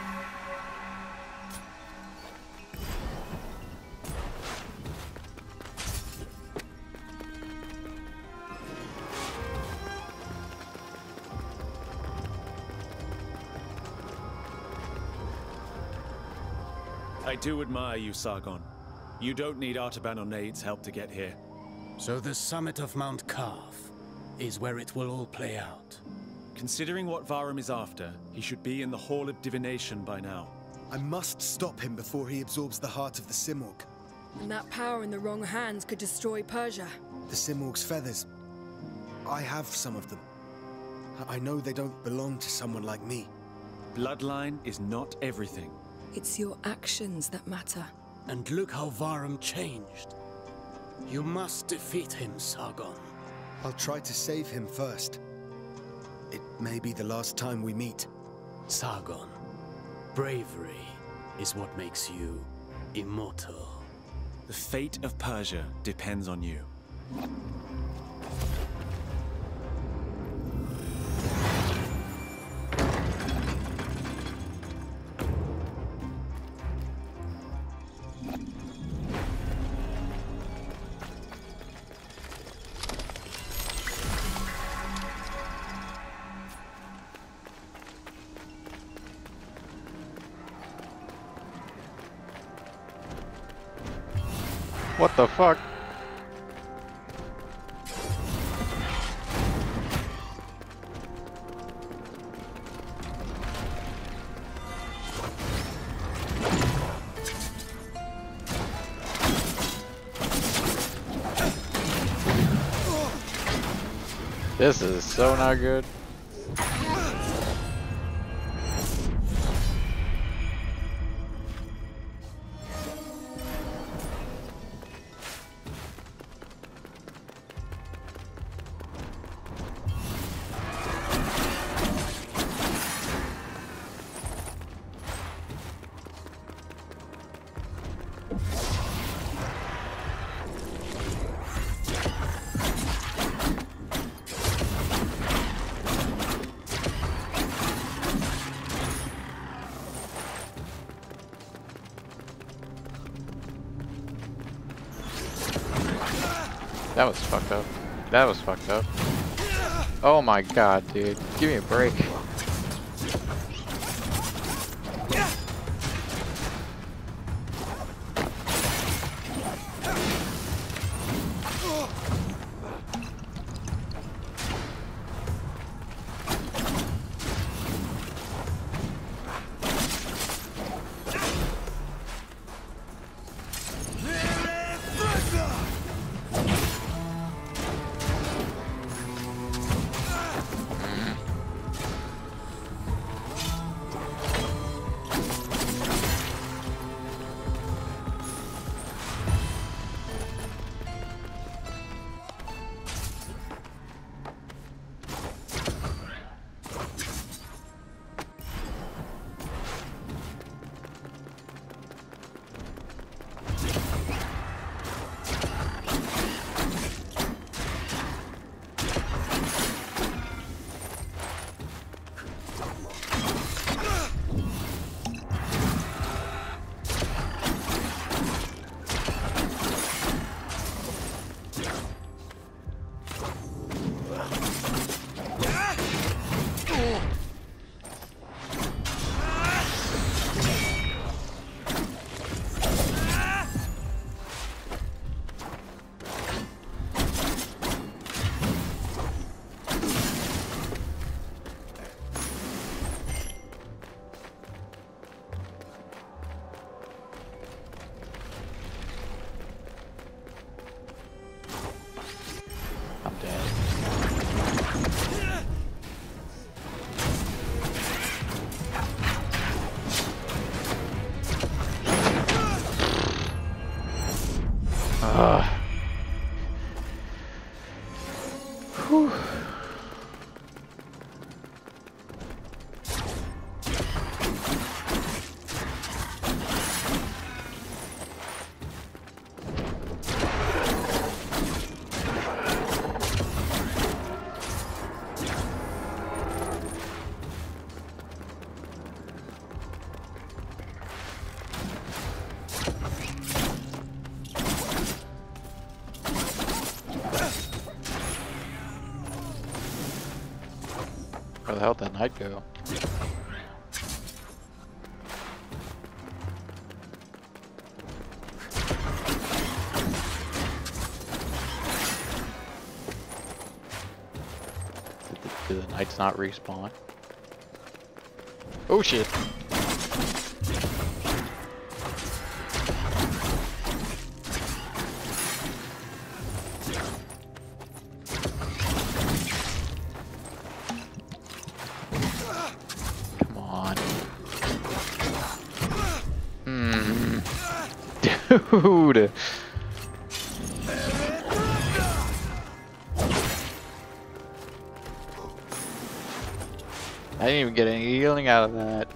I do admire you, Sargon. You don't need Artaban or Nade's help to get here. So the summit of Mount Kaf is where it will all play out. Considering what Varum is after, he should be in the Hall of Divination by now. I must stop him before he absorbs the heart of the Simorg. And that power in the wrong hands could destroy Persia. The Simorg's feathers. I have some of them. I know they don't belong to someone like me. Bloodline is not everything. It's your actions that matter. And look how Varum changed. You must defeat him, Sargon. I'll try to save him first. It may be the last time we meet. Sargon, bravery is what makes you immortal. The fate of Persia depends on you. What the fuck? This is so not good. That was fucked up. That was fucked up. Oh my god, dude. Give me a break. Whew. Where the hell did that knight go? Did the knights not respawn? Oh shit! Dude! I didn't even get any healing out of that.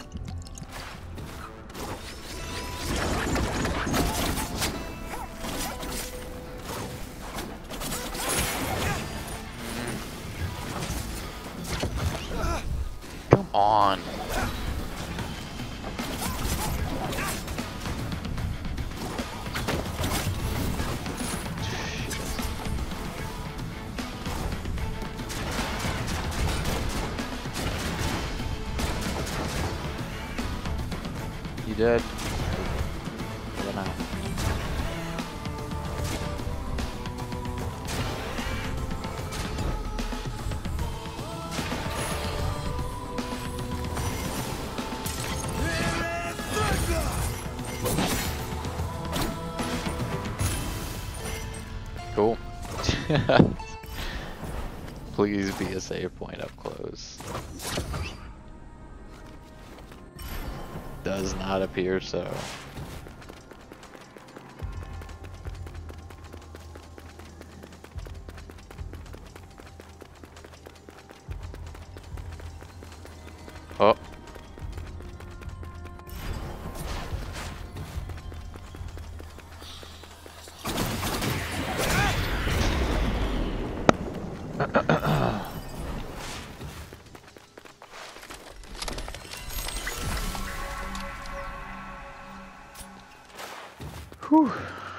Come on. You dead? What now? Cool. Please be a save point up close. Does not appear so. Oh. Whew.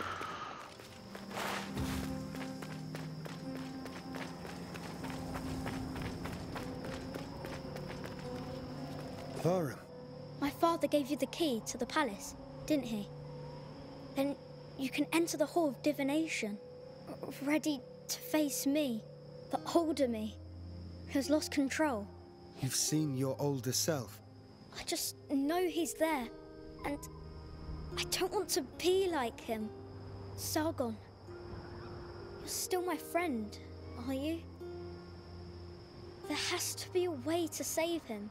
Varum. My father gave you the key to the palace, didn't he? Then you can enter the Hall of Divination, ready to face me, the older me, who's lost control. You've seen your older self. I just know he's there, and I don't want to be like him. Sargon, you're still my friend, are you? There has to be a way to save him.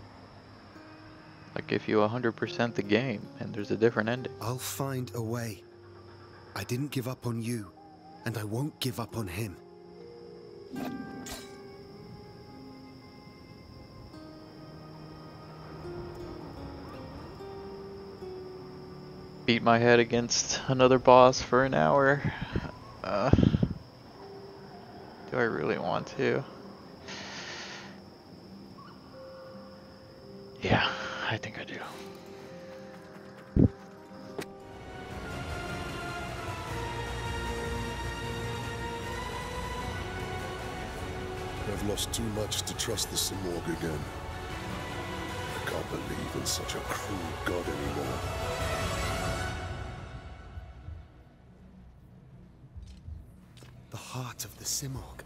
Like if you 100% the game and there's a different ending. I'll find a way. I didn't give up on you, and I won't give up on him. Beat my head against another boss for an hour. Do I really want to? Yeah, I think I do. I've lost too much to trust the Simorg again. I can't believe in such a cruel god anymore. The heart of the Simorg.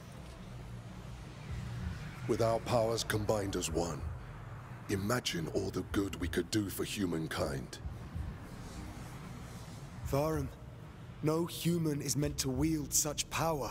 With our powers combined as one, imagine all the good we could do for humankind. Varum, no human is meant to wield such power.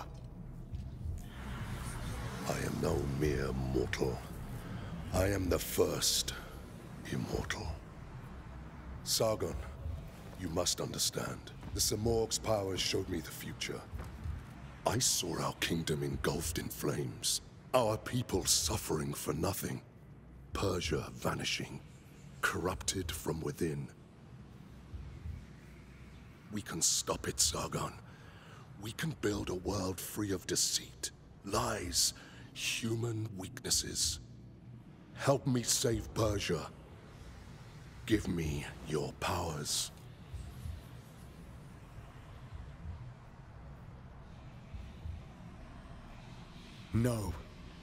I am no mere mortal. I am the first immortal. Sargon, you must understand. The Simorg's powers showed me the future. I saw our kingdom engulfed in flames, our people suffering for nothing, Persia vanishing, corrupted from within. We can stop it, Sargon. We can build a world free of deceit, lies, human weaknesses. Help me save Persia. Give me your powers. No.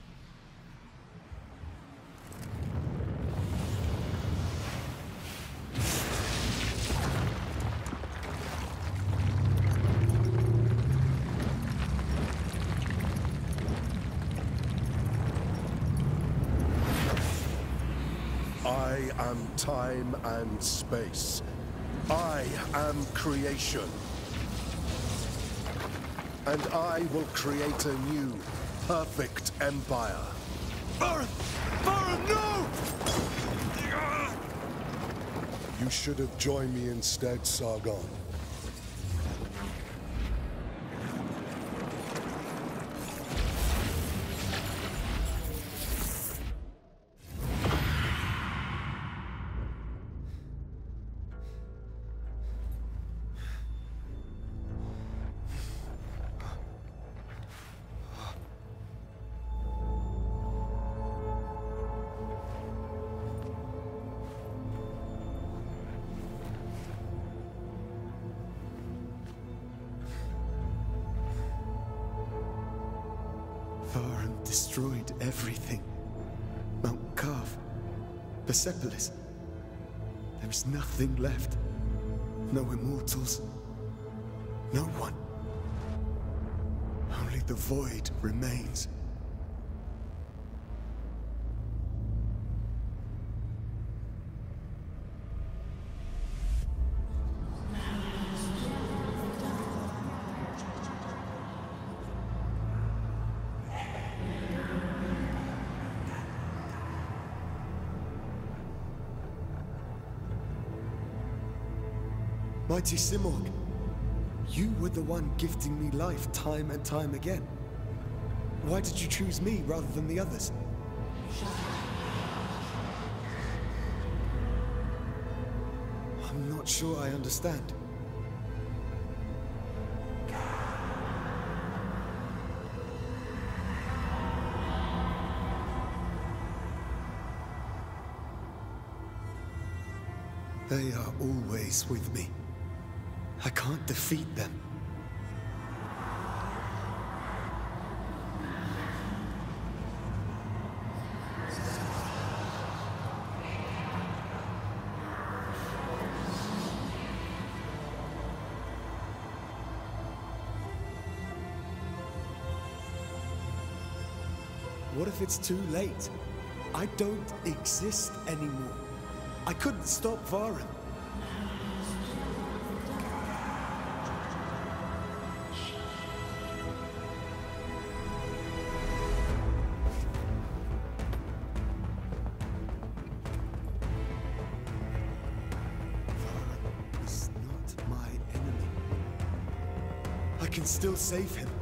I am time and space. I am creation. And I will create a new, perfect empire. Varun! Varun, no! You should have joined me instead, Sargon. Varun destroyed everything. Mount Carve, Persepolis. There is nothing left. No immortals. No one. Only the void remains. Mighty Simorg, you were the one gifting me life time and time again. Why did you choose me rather than the others? I'm not sure I understand. They are always with me. I can't defeat them. What if it's too late? I don't exist anymore. I couldn't stop Varun. Varun is not my enemy. I can still save him.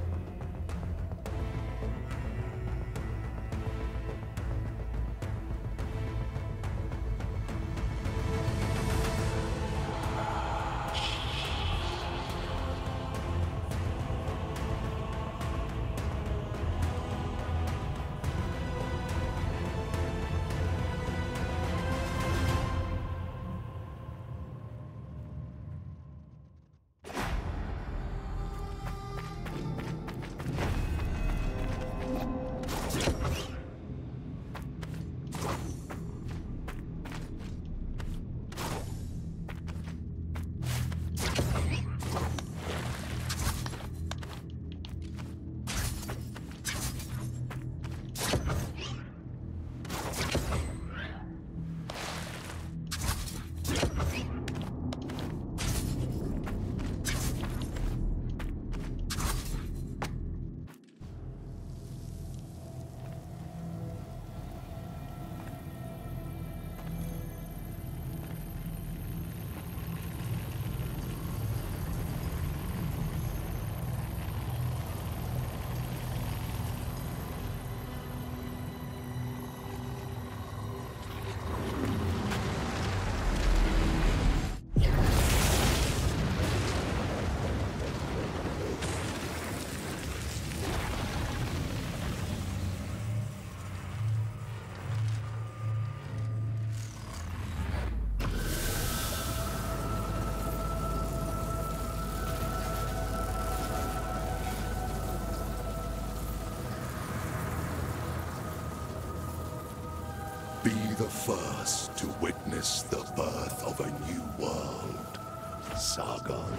the first to witness the birth of a new world, Sargon.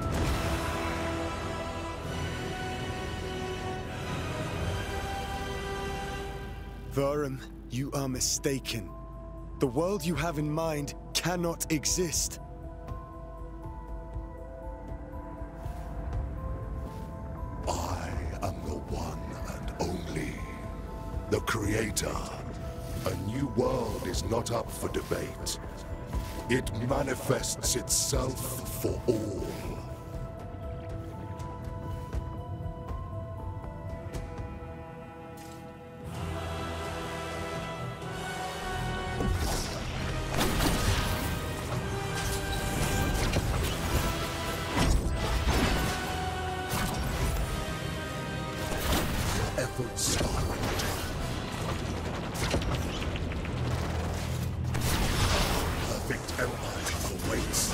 Varum, you are mistaken. The world you have in mind cannot exist. I am the one and only, the Creator. A new world is not up for debate. It manifests itself for all. Efforts are perfect empire awaits.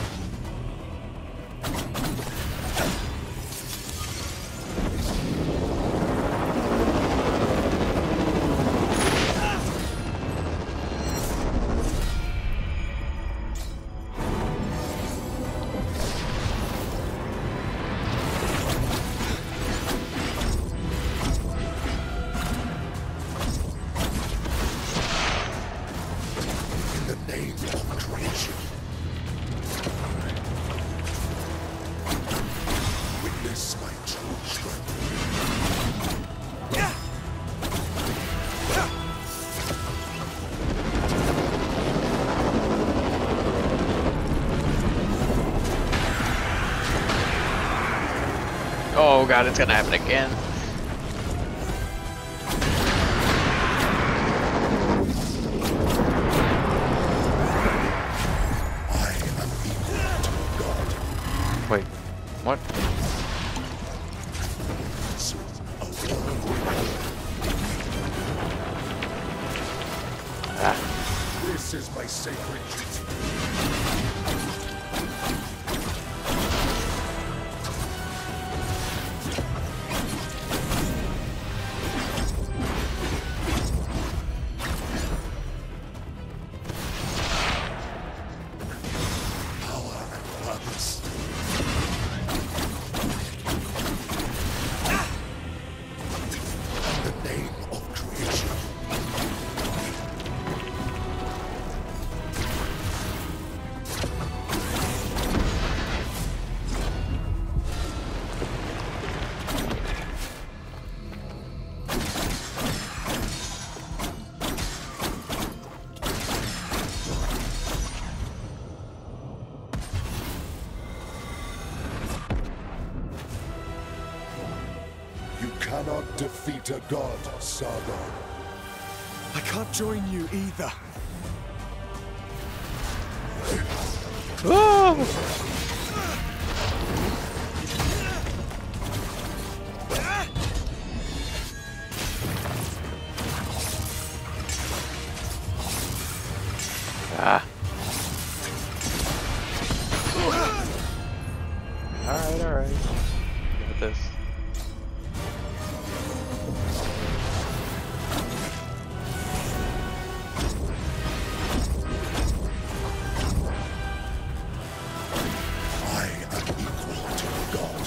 Witness my true strength. Oh god, it's gonna happen again. Wait, what? This is my sacred duty. Power and purpose. The name of creation. You cannot defeat a god, Sargon. I can't join you either. Alright. Give it this. I am equal to a god.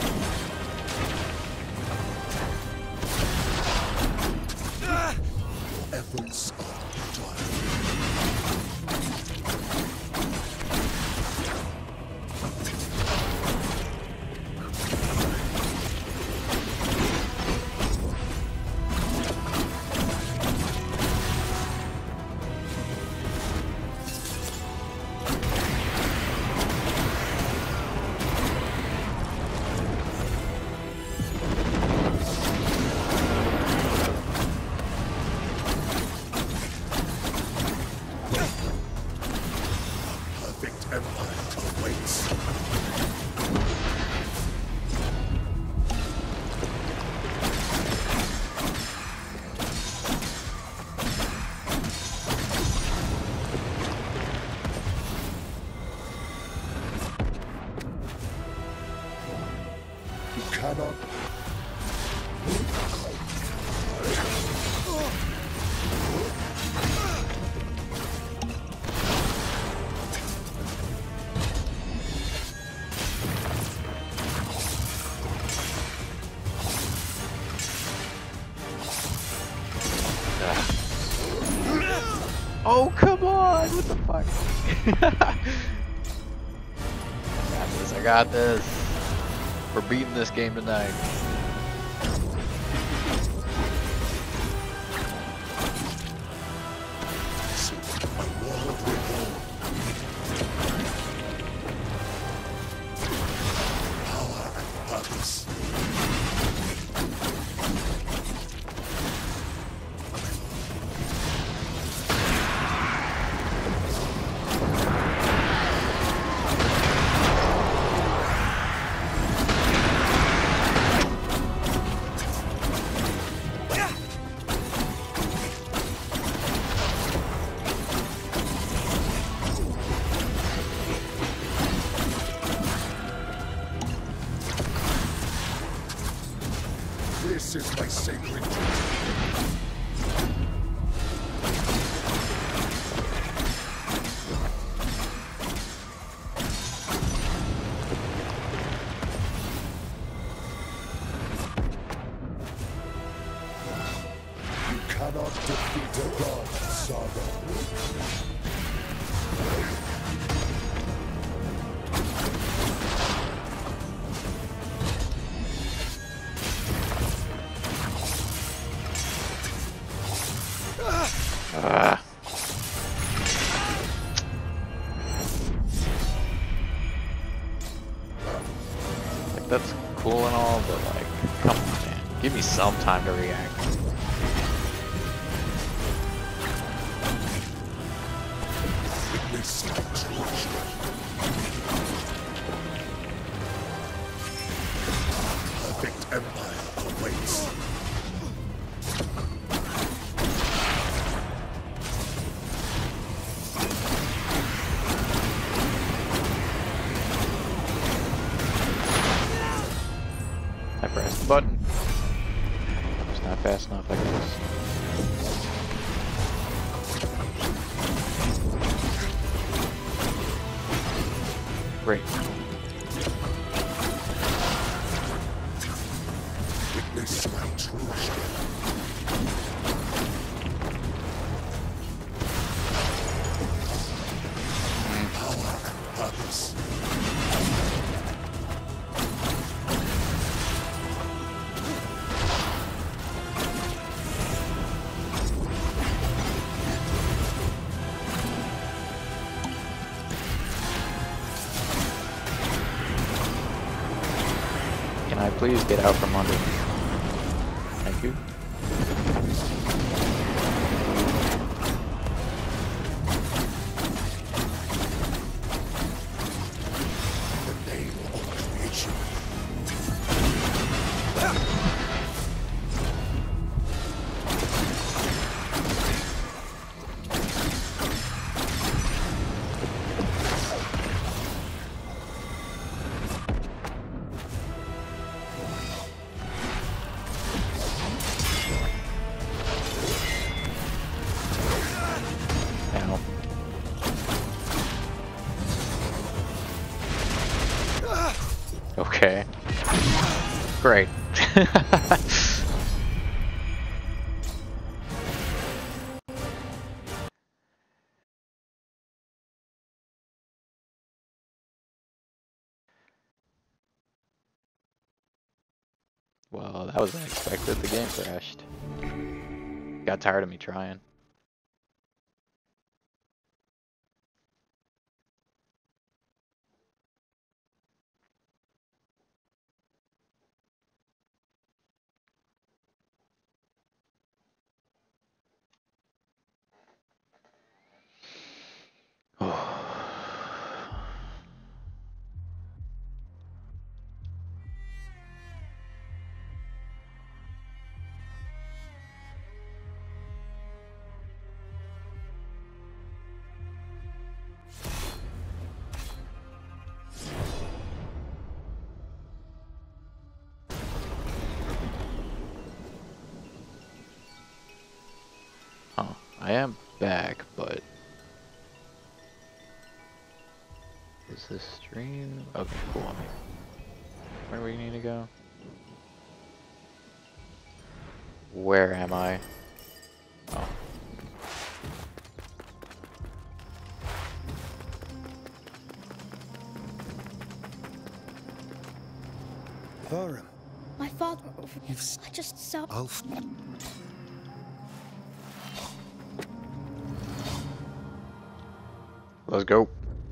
Your efforts are futile. Perfect empire awaits. You cannot. No, come on! What the fuck? I got this. We're beating this game tonight. This is my sacred duty. You cannot defeat a god, Sargon. Like, that's cool and all, but like, come on, man. Give me some time to react. Witness my true strength. Perfect empire awaits. I pressed the button. It's not fast enough, I guess. Great. Witness my true strength. Power and purpose. Can I please get out from under? Thank you. The name of creation. Ow. Okay. Great. Well, that was unexpected. The game crashed. Got tired of me trying. Oh, I am back, but is this stream? Okay, cool. Where do we need to go? Where am I? Oh. Varum, My father. you've... I just saw. I'll... Let's go.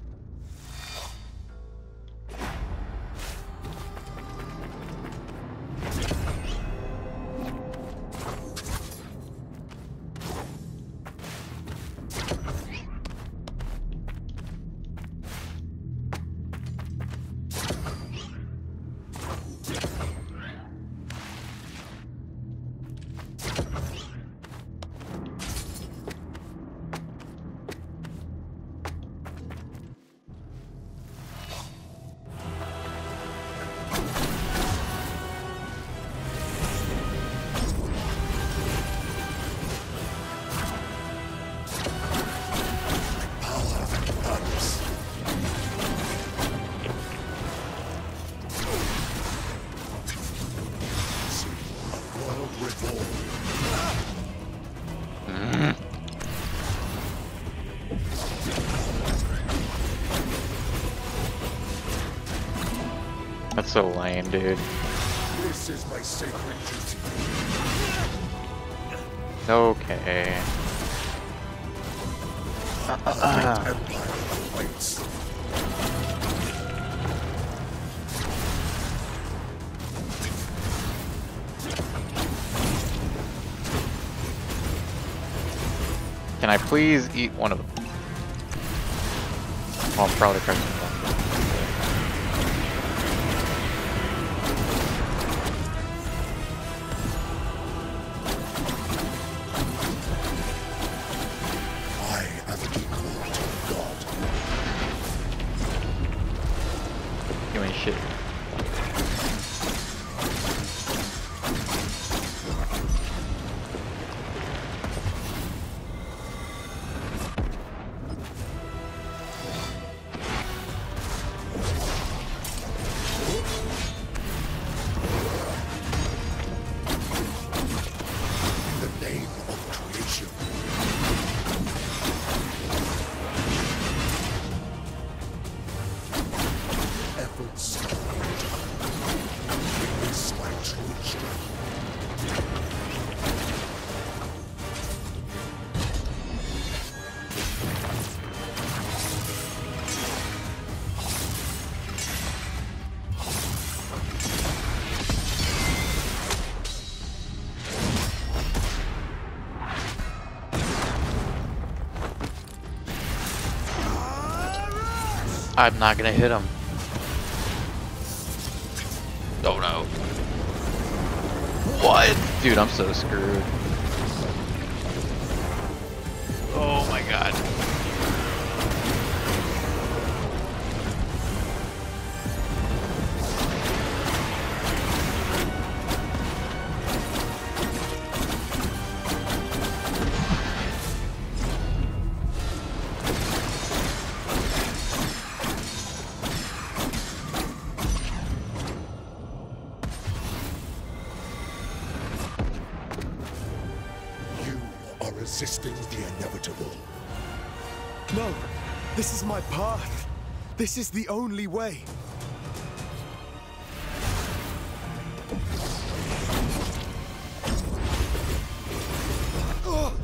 That's so lame, dude. This is my sacred duty. Okay. Empire awaits. Can I please eat one of them? Oh, I'm probably pressing the button. I am equal to God. You ain't shit. In the name of creation. Efforts are done. Witness my true strength. I'm not gonna hit him. Oh no. What? Dude, I'm so screwed. Oh my god. You are resisting the inevitable. No! This is my path! This is the only way! Ugh!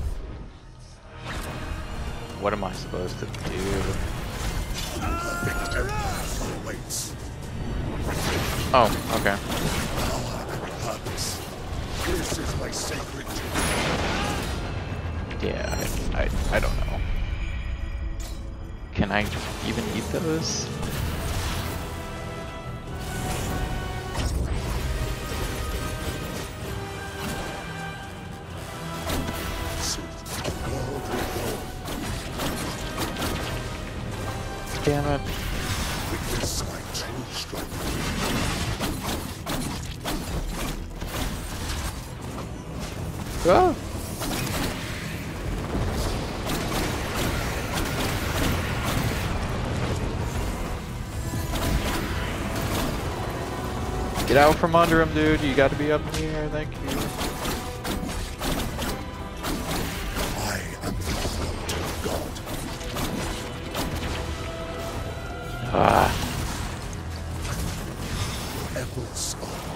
What am I supposed to do? Perfect empire awaits. Oh, okay. Power and purpose. This is my sacred duty. Yeah, I don't know. Can I even eat those? World reborn. Damn it. Witness my true strength. Ah! Get out from under him, dude. You gotta be up in the air, thank you. I am equal to God. Ah. Efforts are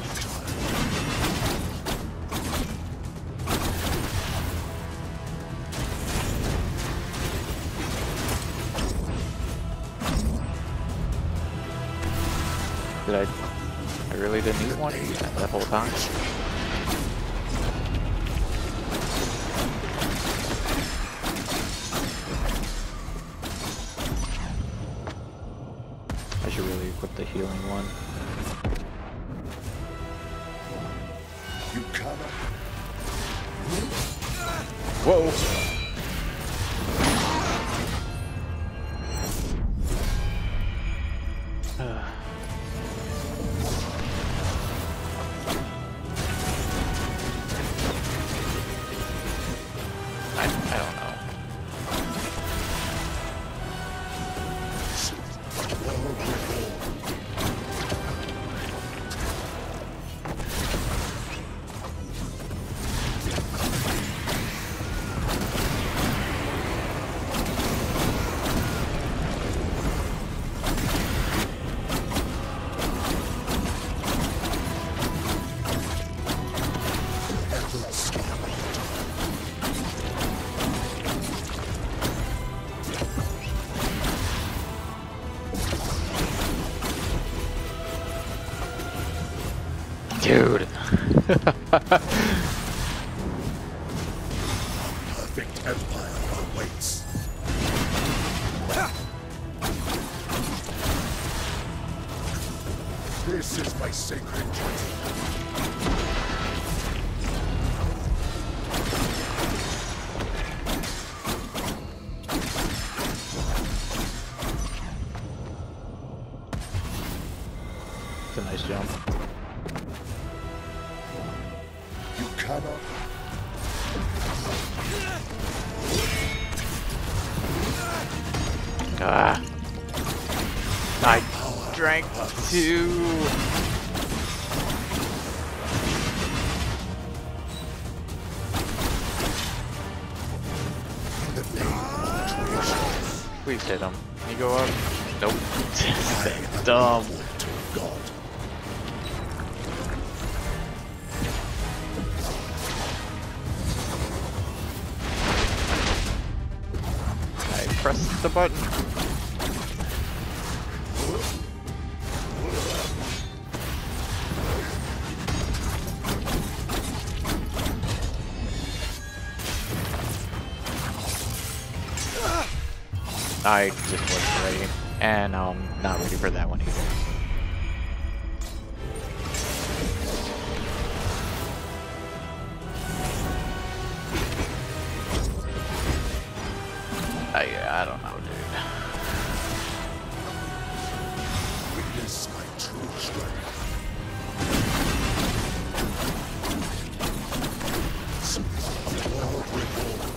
I really didn't eat one that whole time? I should really equip the healing one. You cannot. Whoa! I don't know. Dude. Perfect empire awaits. This is my sacred duty. It's a nice jump. You cannot. Ah. I drank two. Please hit him. Can you go up? Nope. Dumb. God. I pressed the button. I just wasn't ready, and now I'm not ready for that one either. I don't know, dude. Witness my true strength. A world reborn.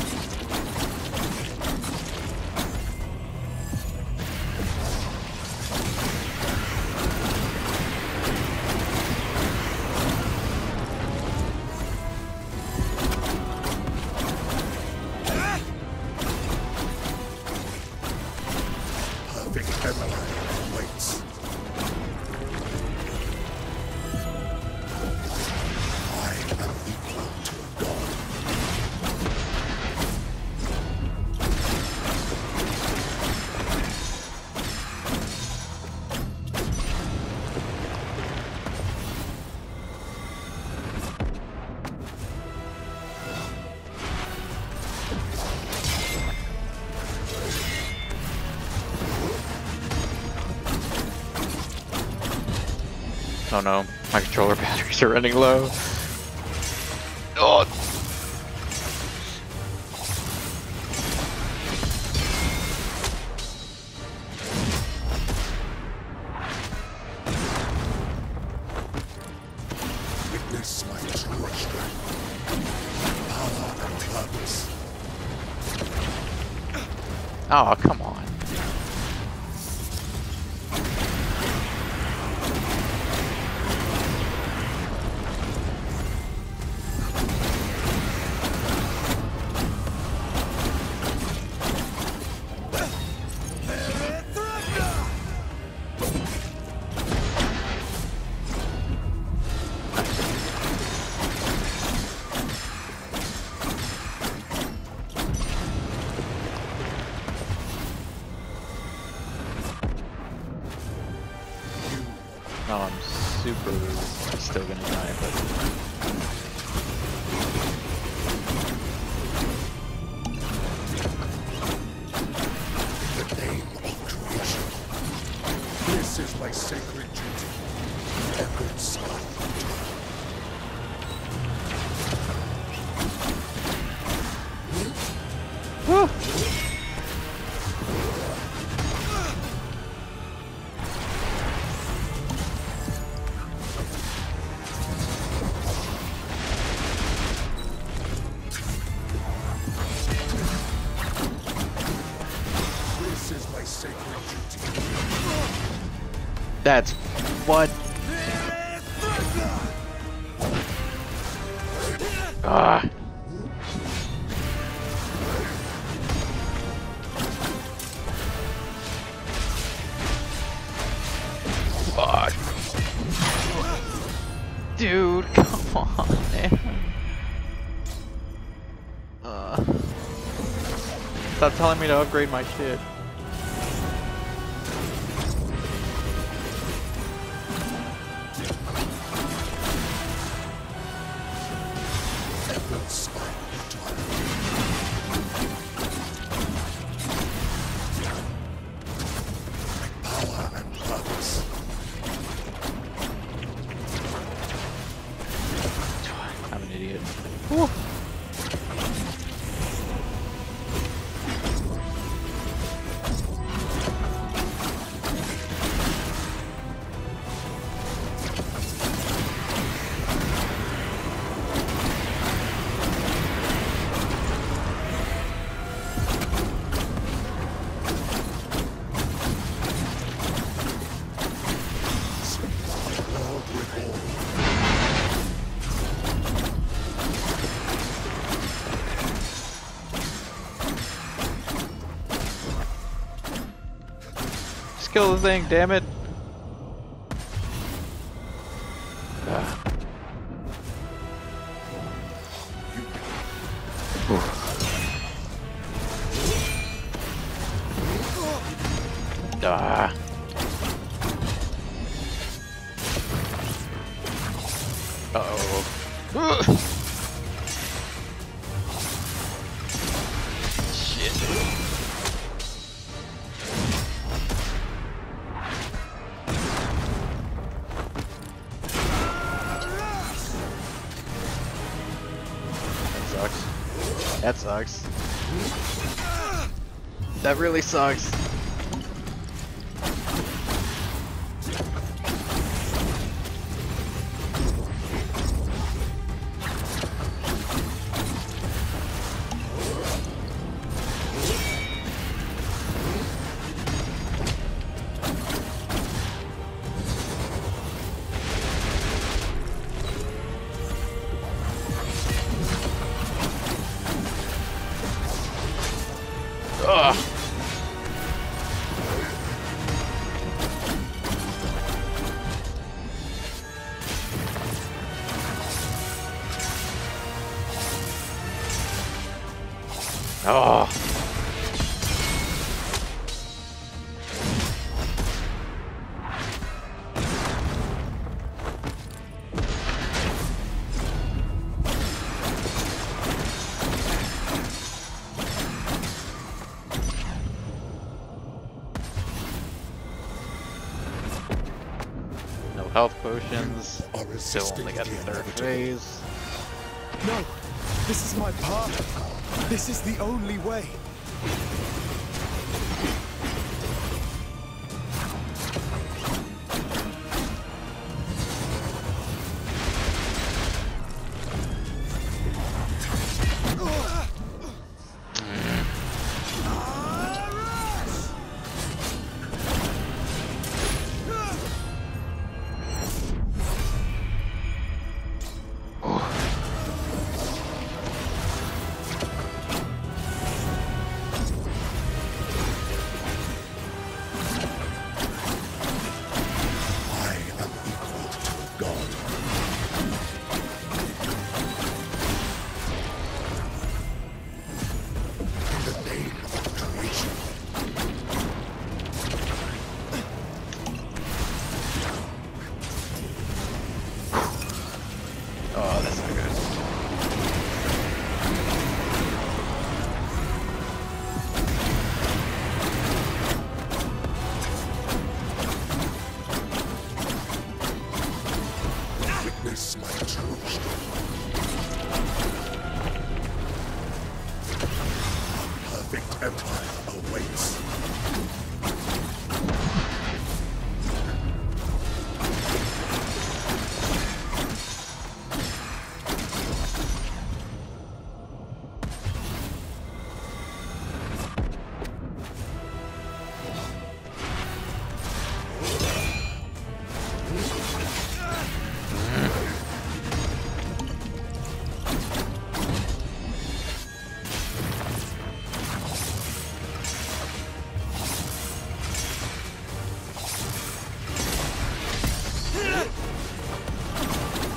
Perfect empire awaits. I am equal to a god. Oh no, my controller batteries are running low. Oh! Witness my true strength. Power and purpose. Oh, come on. No, I'm still gonna die, but In the name of creation, this is my sacred duty. Epic Sky. woo! This is my sacred duty. That's what. Ah. Fuck. Dude, come on, man. Stop telling me to upgrade my shit. Epic Sky. Power and purpose. I'm an idiot. Woo. Just kill the thing, damn it. Ah. Uh-oh. Shit. That sucks. That sucks. That really sucks. Ugh. Oh. No health potions. Still only got the third phase. No, this is my path. This is the only way.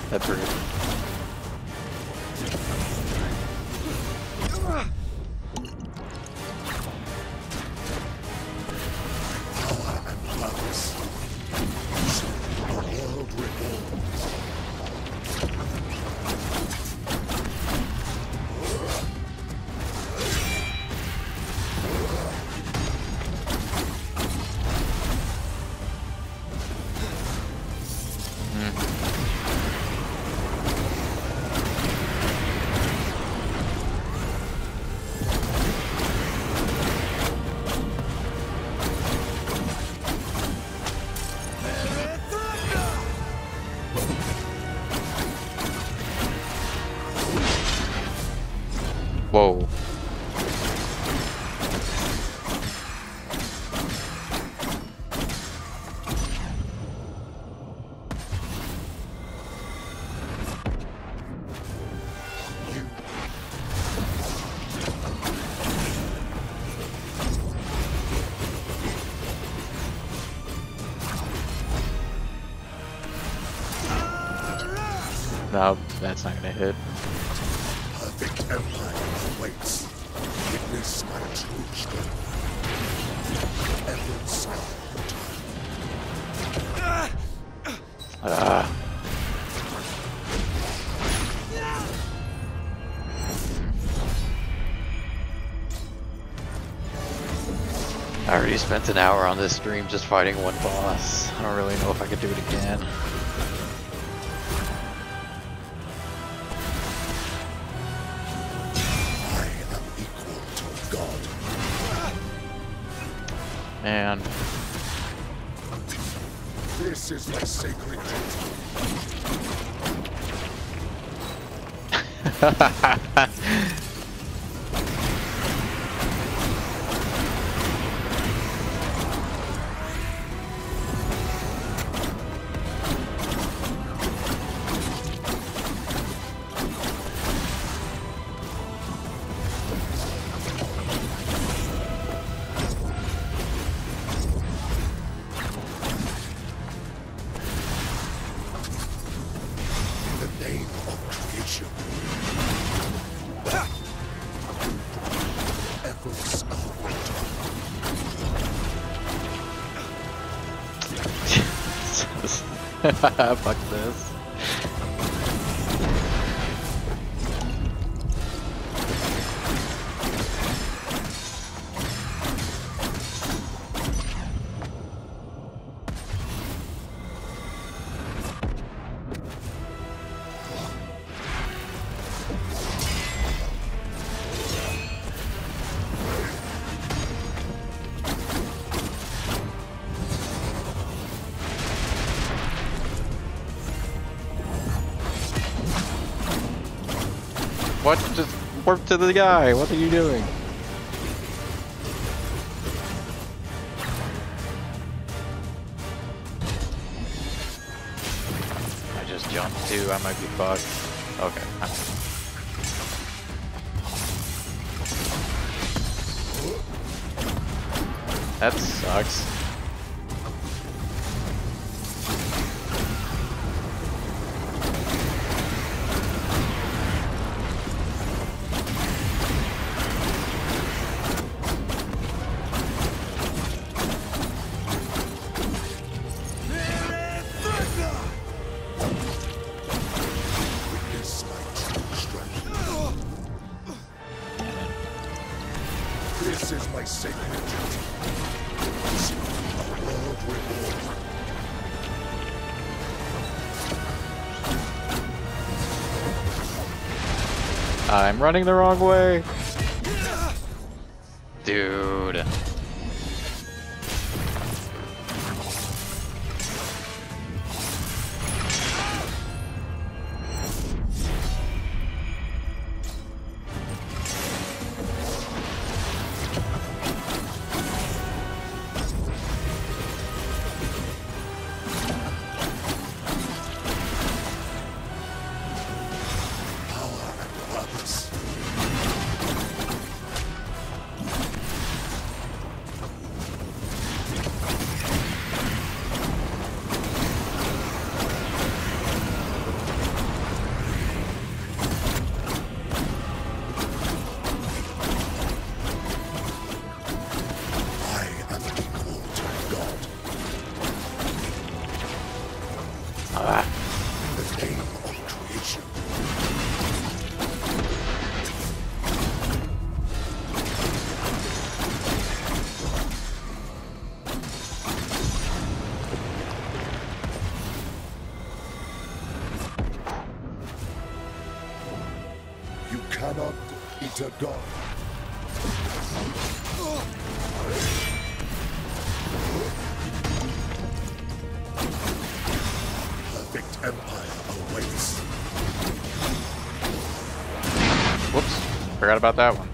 That bridge. Power and purpose. The world reborn. Whoa. No, that's not gonna hit. Perfect empire awaits. Witness my true strength. Efforts Ah. I already spent an hour on this stream just fighting one boss. I don't really know if I could do it again. I am equal to God. And This is my sacred duty. The name of creation. Efforts of fuck this. What? Just warp to the guy. What are you doing? I just jumped too. I might be fucked. Okay. That sucks. witness my true strength. This is my sacred duty. A world reborn. I'm running the wrong way. Dude. In the name of creation. You cannot defeat a god. Perfect empire awaits. Whoops, forgot about that one.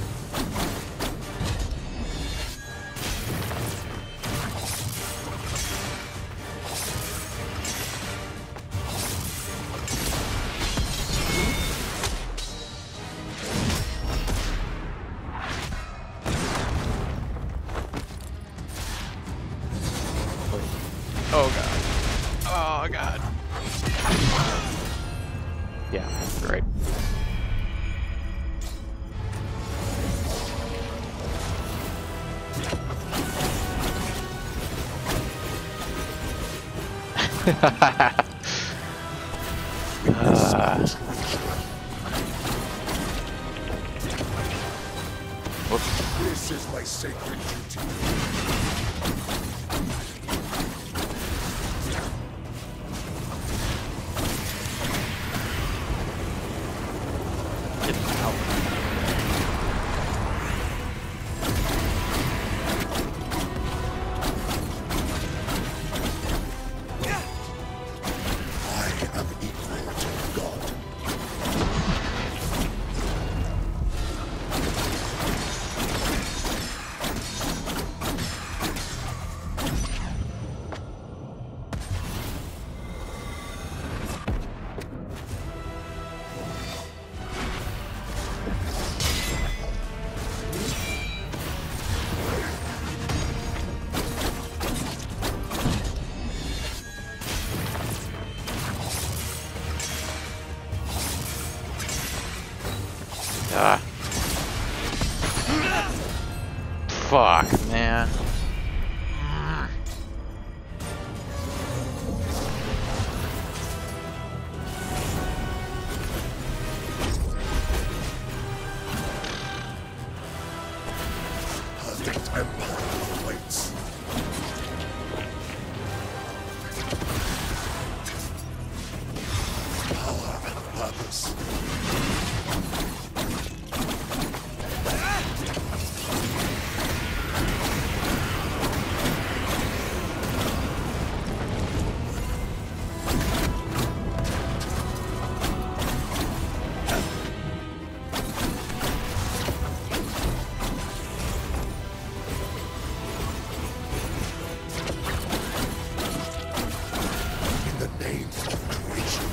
Oh god. Oh god. Yeah, right. Whoops. This is my sacred duty. Get out. I am equal to God. Ah. Fuck, man. Perfect empire awaits. Power and purpose. In the name of creation.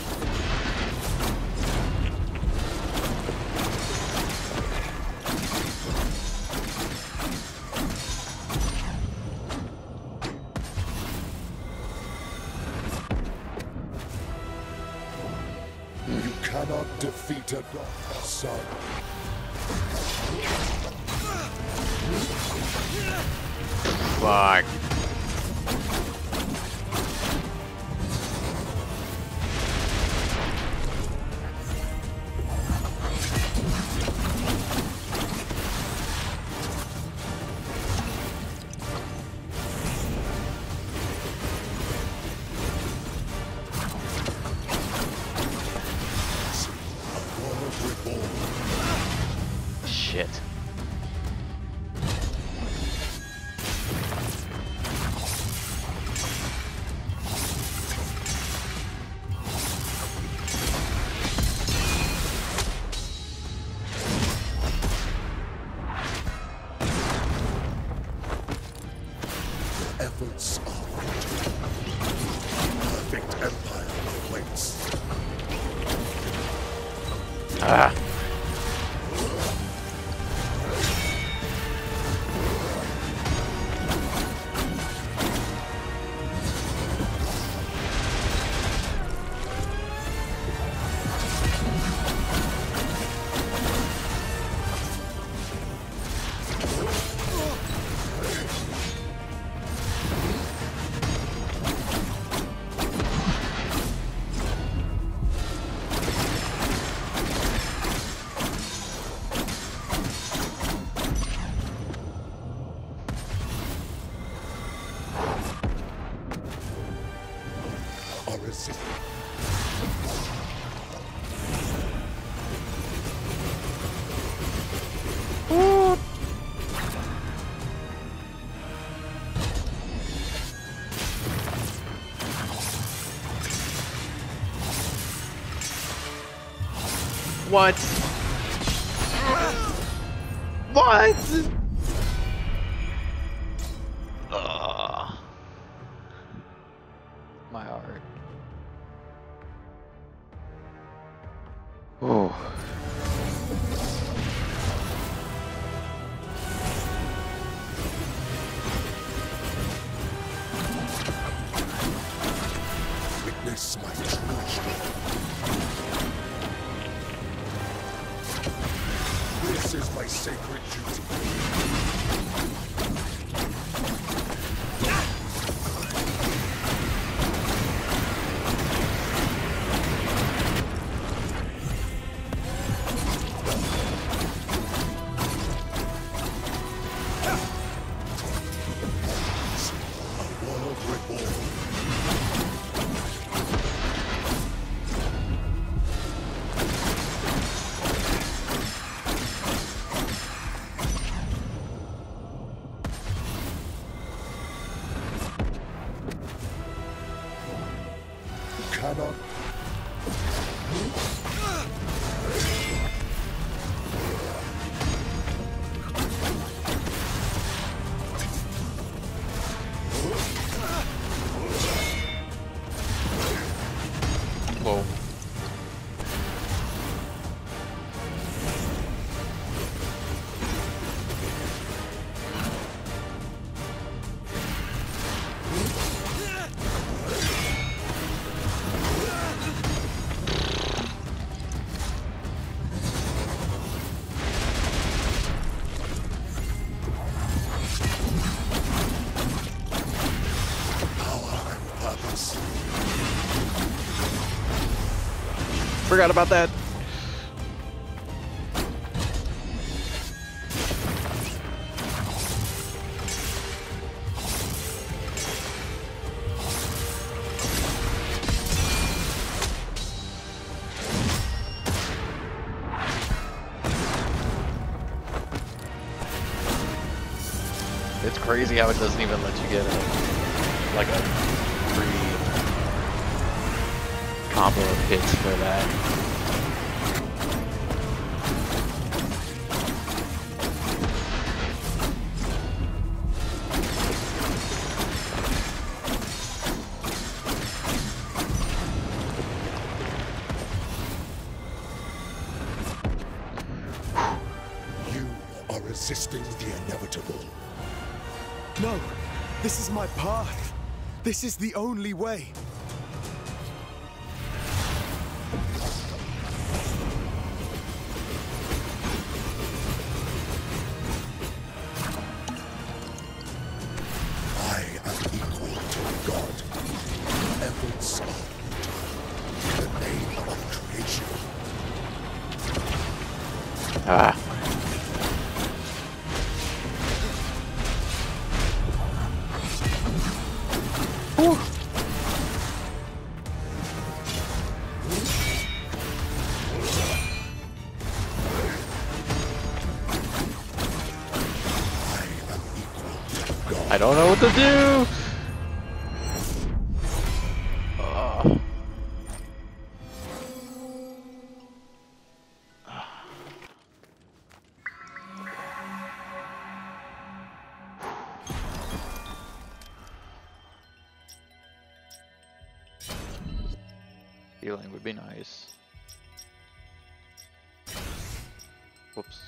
You cannot defeat a god, son. Fuck. A world reborn. Shit. Efforts are futile. Perfect empire awaits. Ah. are resisting. What? What? Ugh. My heart. Oh. Witness my true strength. This is my sacred duty. A world reborn. Cannot. Whoa. Purpose. Forgot about that. It's crazy how it doesn't even let you get like a free combo of hits for that. You are resisting the inevitable. No, this is my path. This is the only way. I am equal to God. Efforts are futile. The name of creation. Ah. I don't know what to do. Healing would be nice. Whoops.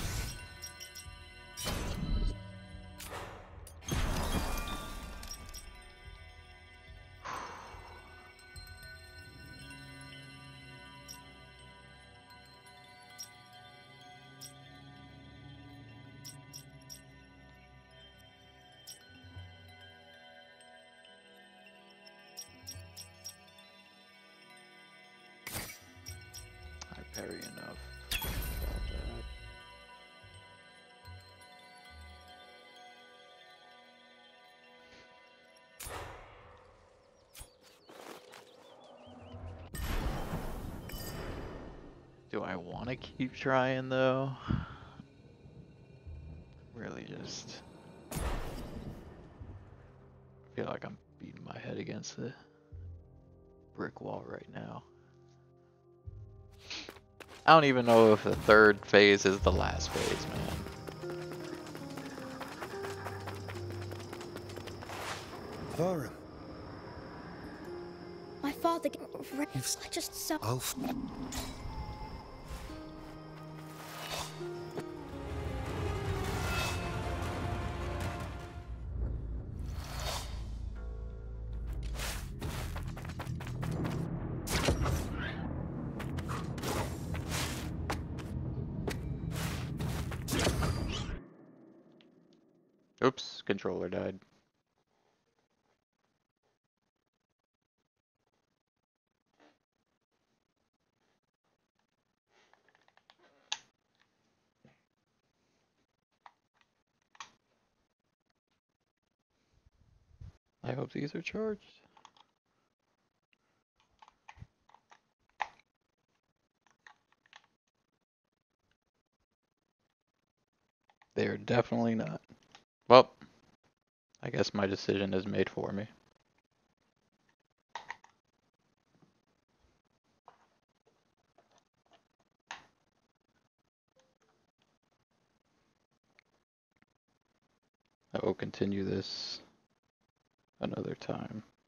I parry enough about that. Do I want to keep trying though? Really just feel like I'm beating my head against the brick wall right now. I don't even know if the third phase is the last phase, man. Varum. My father. I just saw. Oops, controller died. I hope these are charged. They are definitely not. Well, I guess my decision is made for me. I will continue this another time.